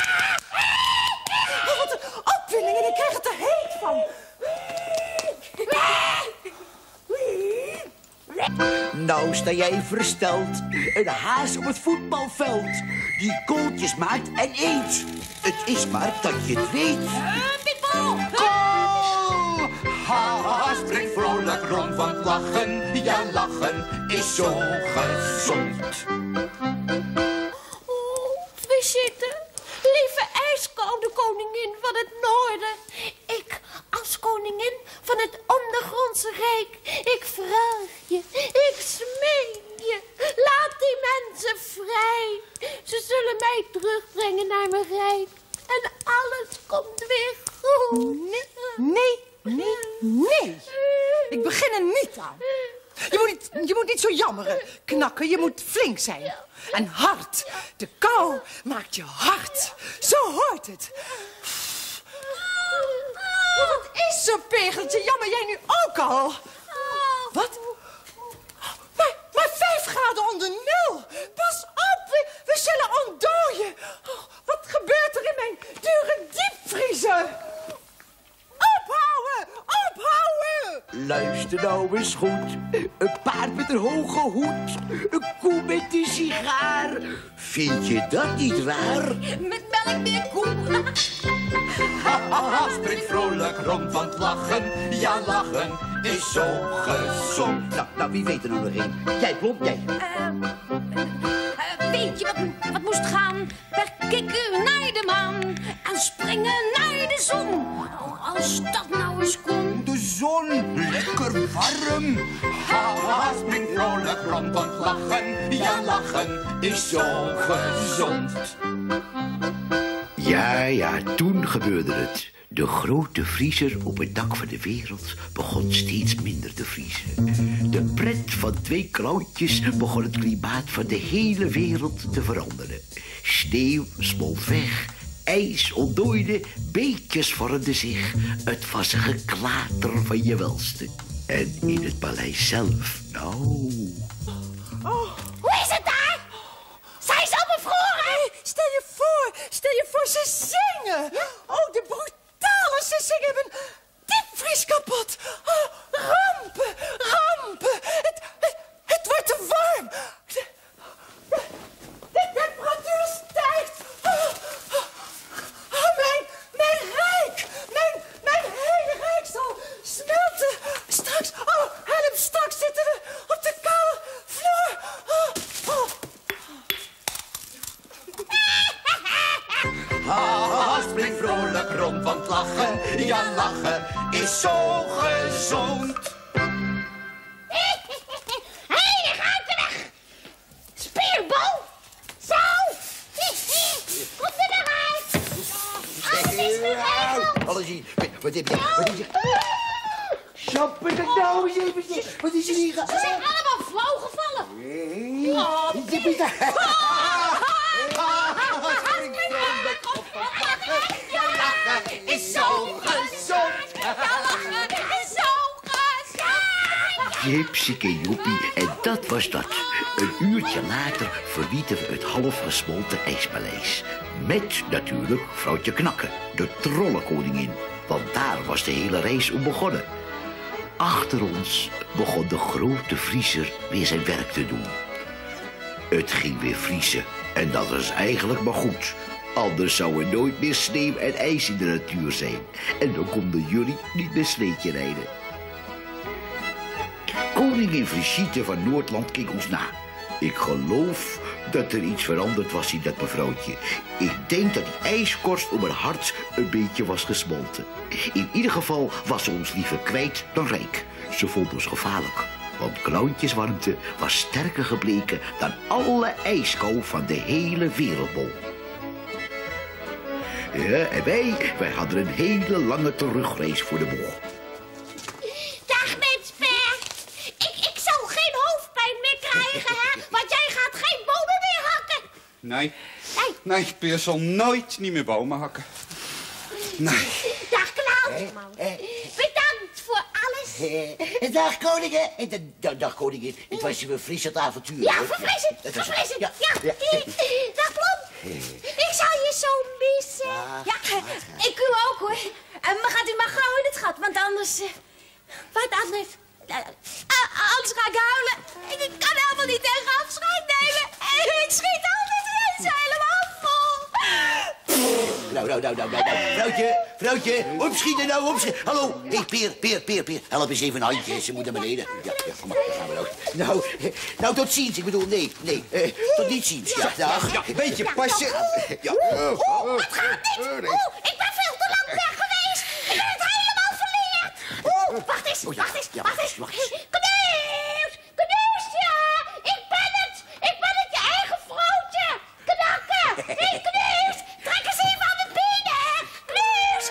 Oh, wat een opwinding en ik krijg het er heet van. Nou sta jij versteld. Een haas op het voetbalveld. Die kooltjes maakt en eet. Het is maar dat je het weet. Pietbal! Kool! Ha, spring vrolijk rond van het lachen. Ja, lachen is zo gezond. Brigitte, lieve ijskoude koningin van het noorden. Ik, als koningin van het ondergrondse rijk, ik vraag je, ik smeek je, laat die mensen vrij. Ze zullen mij terugbrengen naar mijn rijk en alles komt weer goed. Nee. Ik begin er niet aan. Je moet niet zo jammeren, knakken. Je moet flink zijn. En hard. De kou maakt je hard. Zo hoort het. Wat is er, Pegeltje? Jammer jij nu ook al? Wat? Maar 5 graden onder nul. Pas op, we zullen ontdooien. Oh, wat gebeurt er in mijn dure diepvriezer? Ophouden! Luister nou eens goed. Een paard met een hoge hoed. Een koe met een sigaar. Vind je dat niet raar? Met melk meer koe. Ha, spring vrolijk rond van het lachen. Ja, lachen is zo gezond. Nou, wie weet er nou nog een? Jij, Plom, jij. Weet je wat moest gaan? Per kikker naar de maan en springen naar de zon. Oh, als dat nou eens kon. De zon, lekker warm. Ha, spring vrolijk rond van het lachen. Ja, lachen is zo gezond. Ja, toen gebeurde het. De grote vriezer op het dak van de wereld begon steeds minder te vriezen. De pret van 2 klauwtjes begon het klimaat van de hele wereld te veranderen. Sneeuw smolt weg, ijs ontdooide, beekjes vormden zich. Het was een geklater van je welste. En in het paleis zelf, nou... Hoe is het daar? Zijn ze al bevroren? Stel je voor, ze zingen. Oh, de brutale sissing hebben diepvries kapot. Oh, rampen. Het wordt te warm. De temperatuur stijgt. Mijn rijk. Mijn hele rijk zal smelten. Straks, help, straks zitten we op de koude vloer. Ha, spring vrolijk rond van het lachen. Ja, lachen is zo gezond. Hé, je gaat er weg. Spierbal. Zo. Kom er nog uit. Alles is geregeld. Alles hier. Wat heb je? Chappen de nou eens eventjes. Wat is er hier? Ze zijn allemaal flauw gevallen. Is zo gezond. Jipsike joepie, en dat was dat. Een uurtje later verlieten we het half gesmolten ijspaleis. Met natuurlijk vrouwtje Knakken, de trollenkoningin. Want daar was de hele reis om begonnen. Achter ons begon de grote vriezer weer zijn werk te doen. Het ging weer vriezen en dat is eigenlijk maar goed. Anders zou er nooit meer sneeuw en ijs in de natuur zijn. En dan konden jullie niet meer sleetje rijden. Koningin Brigitte van Noordland keek ons na. Ik geloof dat er iets veranderd was in dat mevrouwtje. Ik denk dat die ijskorst om haar hart een beetje was gesmolten. In ieder geval was ze ons liever kwijt dan rijk. Ze vond ons gevaarlijk. Want klauwtjeswarmte was sterker gebleken dan alle ijskou van de hele wereldbol. Ja, en wij hadden een hele lange terugreis voor de boeg. Dag, mensper. Ik zal geen hoofdpijn meer krijgen, hè? Want jij gaat geen bomen meer hakken. Nee, Peer zal nooit niet meer bomen hakken. Nee. Dag, Klaus. Bedankt voor alles. Dag, koningin. Dag, koningin. Het was een verfrissend avontuur. Ja, verfrissend. Ja. Dag, Plom. Ik zal je zo missen. Ja, ik u ook, hoor. Maar gaat u maar gauw in het gat, want anders... Wat anders? Anders ga ik huilen. Vrouwtje, opschieten nou, opschieten. Hallo, hé, Peer, help eens even een handje, ze moet naar beneden. Ja, kom maar, gaan we nou. Nou, tot ziens, ik bedoel, nee, tot niet ziens, ja, dag. Ja, een beetje passen. Ja. Wat gaat dit? Ik ben veel te lang weg geweest. Ik ben het helemaal verleerd. Wacht eens. Kneus, ja. Ik ben het, je eigen vrouwtje. Knakken. Hé, Kneus, trek eens even aan mijn benen. Kneus.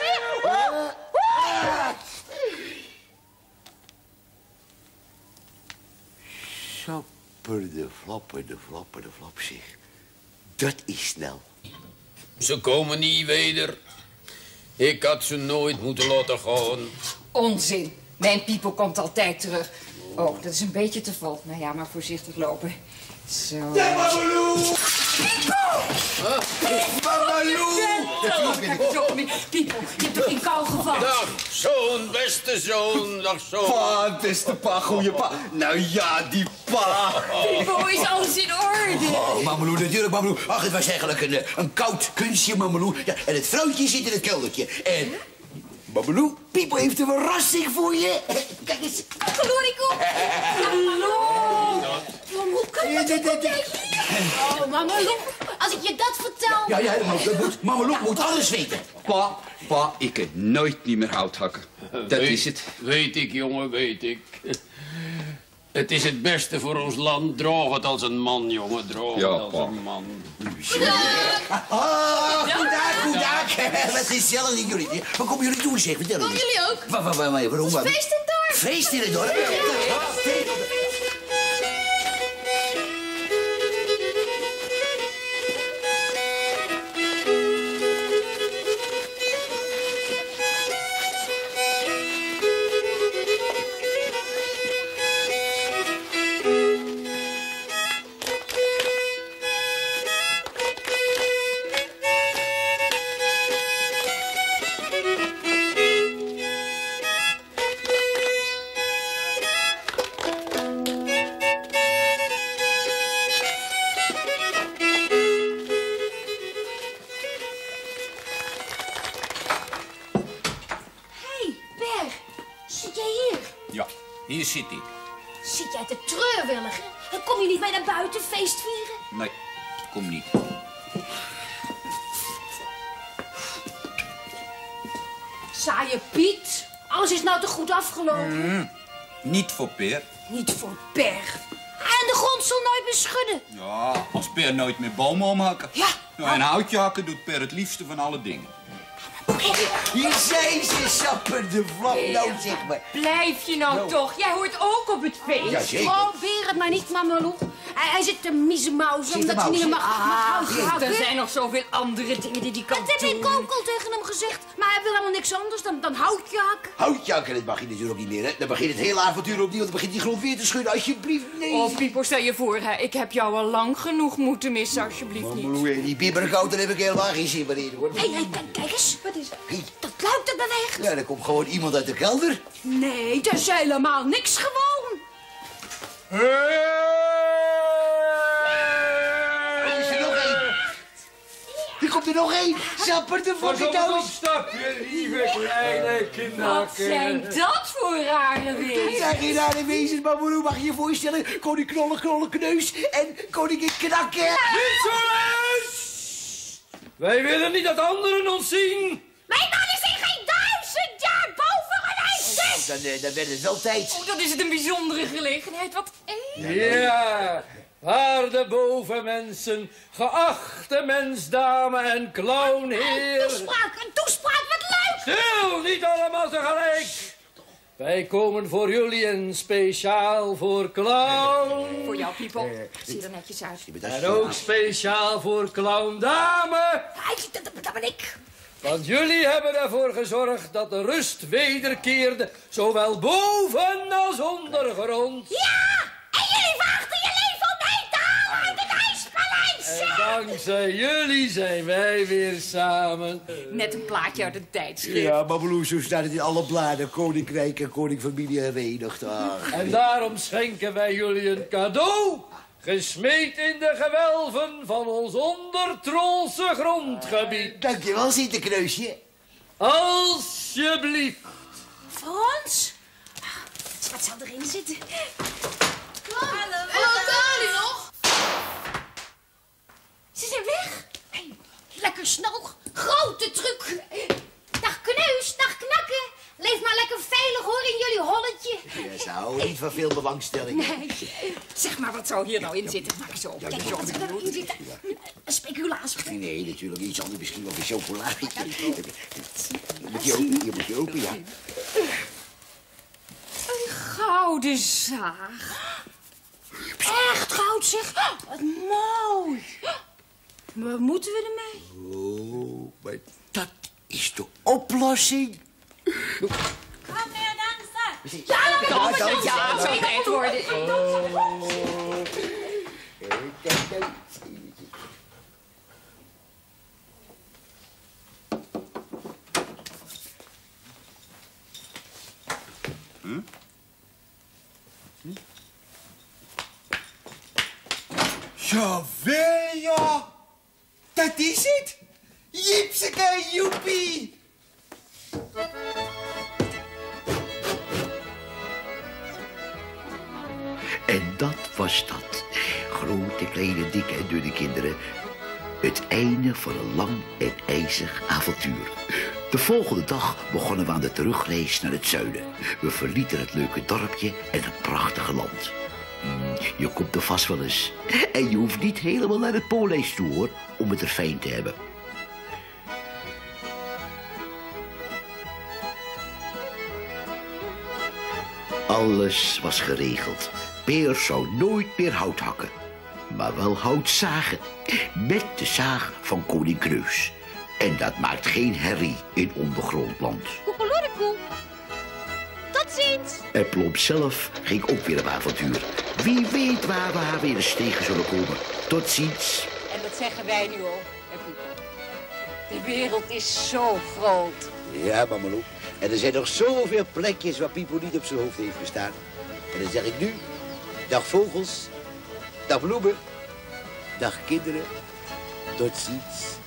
Sapper de flap, zeg. Dat is snel. Ze komen niet weder. Ik had ze nooit moeten laten gaan. Onzin. Mijn Pipo komt altijd terug. Oh, dat is een beetje te vol. Nou ja, maar voorzichtig lopen. Zo. Ja, Mamalou! Pipo, je hebt toch in kou gevallen? Dag, zoon, beste zoon. Dag, zoon. Pa, beste pa, goeie pa. Nou ja, die pa. Pipo, is alles in orde? Oh, Mamalou, natuurlijk, Mamalou. Ach, het was eigenlijk een koud kunstje, Mamalou. Ja, en het vrouwtje zit in het keldertje. En... Mamalou, Pipo heeft een verrassing voor je. Kijk eens. Glorico. Hoe kan je Oh, Mamalou, als ik je dat vertel... Ja, Mamalou moet alles weten. Pa, ik kan nooit niet meer hout hakken. Dat is het. Weet ik, jongen, weet ik. Het is het beste voor ons land. Draag het als een man, jongen. Draag het als een man. Goedendag. Wat is zelf in jullie? Wat komen jullie doen, zeg? Vertel eens. Komen jullie ook? Waarom? Het is feest in het dorp. Feest in het dorp? Hier zit ik. Zit jij te treurwillig, hè? Kom je niet mee naar buiten feest vieren? Nee, kom niet. Saaie Piet. Alles is nou te goed afgelopen. Niet voor Peer. Niet voor Per. En de grond zal nooit meer schudden. Ja, als Per nooit meer bomen omhakken. Ja. En houtje hakken doet Per het liefste van alle dingen. Hier zijn ze, Sapper de flap. Nou, zeg maar. Blijf je nou toch? Jij hoort ook op het feest. Ja, zeker. Probeer het maar niet, Mamalou. Hij zit te miezenmauzen omdat hij niet meer mag hout hakken. Er zijn nog zoveel andere dingen die hij kan doen. Dat heb ik ook al tegen hem gezegd. Maar hij wil helemaal niks anders dan houtje hakken. Houtje hakken, dat mag je natuurlijk niet meer, hè. Dan begint het hele avontuur opnieuw. Dan begint die grond weer te schudden. Alsjeblieft, nee. Oh, Pipo, stel je voor, hè. Ik heb jou al lang genoeg moeten missen, alsjeblieft niet. Mamalou, die bibberkout, daar heb ik helemaal geen zin meer in, hoor. Hé, kijk eens. Wat is het? Dat luik dat beweegt. Ja, er komt gewoon iemand uit de kelder. Nee, dat is helemaal niks gewoon. Is er nog één? Er komt er nog één. Sapper de fucking thuis. Stapje, lieve kleine knakker. Wat zijn dat voor rare wezens? Dat zijn geen rare wezens, Mamalou. Mag je je voorstellen? Koning Knollen Kneus en koningin Knakken. Niet zo eens! Wij willen niet dat anderen ons zien. Mijn man is in geen 1000 jaar boven geweest. Dan werd het wel tijd. Oh, dat is het een bijzondere gelegenheid. Wat Ja, waarde bovenmensen, geachte mensdame en clownheer. Een toespraak, wat leuk. Stil, niet allemaal tegelijk. Wij komen voor jullie en speciaal voor clown. Voor jou, Pipo. Zie er netjes uit. En ook speciaal voor clowndame. Dat ben ik. Want jullie hebben ervoor gezorgd dat de rust wederkeerde, zowel boven als ondergrond. Ja, en jullie wachten je leven om heen te halen in het ijspaleis. En dankzij jullie zijn wij weer samen. Net een plaatje uit een tijdschrift. Ja, Mamalou, zo staat het in alle bladen. Koninkrijk en koningfamilie herenigd. En daarom schenken wij jullie een cadeau. gesmeed in de gewelven van ons ondertrolse grondgebied. Dankjewel, Sinterkneusje. Alsjeblieft. Voor ons? Wat zal erin zitten? Hallo, Kali nog? Ze zijn weg. Hey, lekker snel. Grote truc. Dag Kneus, dag Knakken. Leef maar lekker veilig hoor in jullie holletje. Ja, ze houden niet van veel belangstelling. Nee. Zeg maar, wat zou hier nou in zitten? Maak eens op. Kijk, wat er nou in zitten. Een speculaas. Nee, natuurlijk iets anders. Misschien wel een chocolade. Je moet je open, ja. Een gouden zaag. Echt goud zeg. Wat mooi. Wat moeten we ermee? Oh, maar dat is de oplossing. Kom meer dansen. Ja, zo tijd worden. Jawel, ja. Dat is het. Jipseke, joepie. En dat was dat. Grote, kleine, dikke en dunne kinderen. Het einde van een lang en ijzig avontuur. De volgende dag begonnen we aan de terugreis naar het zuiden. We verlieten het leuke dorpje en het prachtige land. Je komt er vast wel eens. En je hoeft niet helemaal naar het Poolijs toe, hoor, om het er fijn te hebben. Alles was geregeld. Peer zou nooit meer hout hakken, maar wel hout zagen. Met de zaag van koning Kneus. En dat maakt geen herrie in ondergrondland. Koekeloedekoe. Tot ziens. En Plomp zelf ging ook weer op avontuur. Wie weet waar we haar weer eens tegen zullen komen. Tot ziens. En dat zeggen wij nu al, hè, Pipo. De wereld is zo groot. Ja, Mameloe. En er zijn nog zoveel plekjes waar Pipo niet op zijn hoofd heeft gestaan. En dan zeg ik nu, dag vogels, dag bloemen, dag kinderen, tot ziens.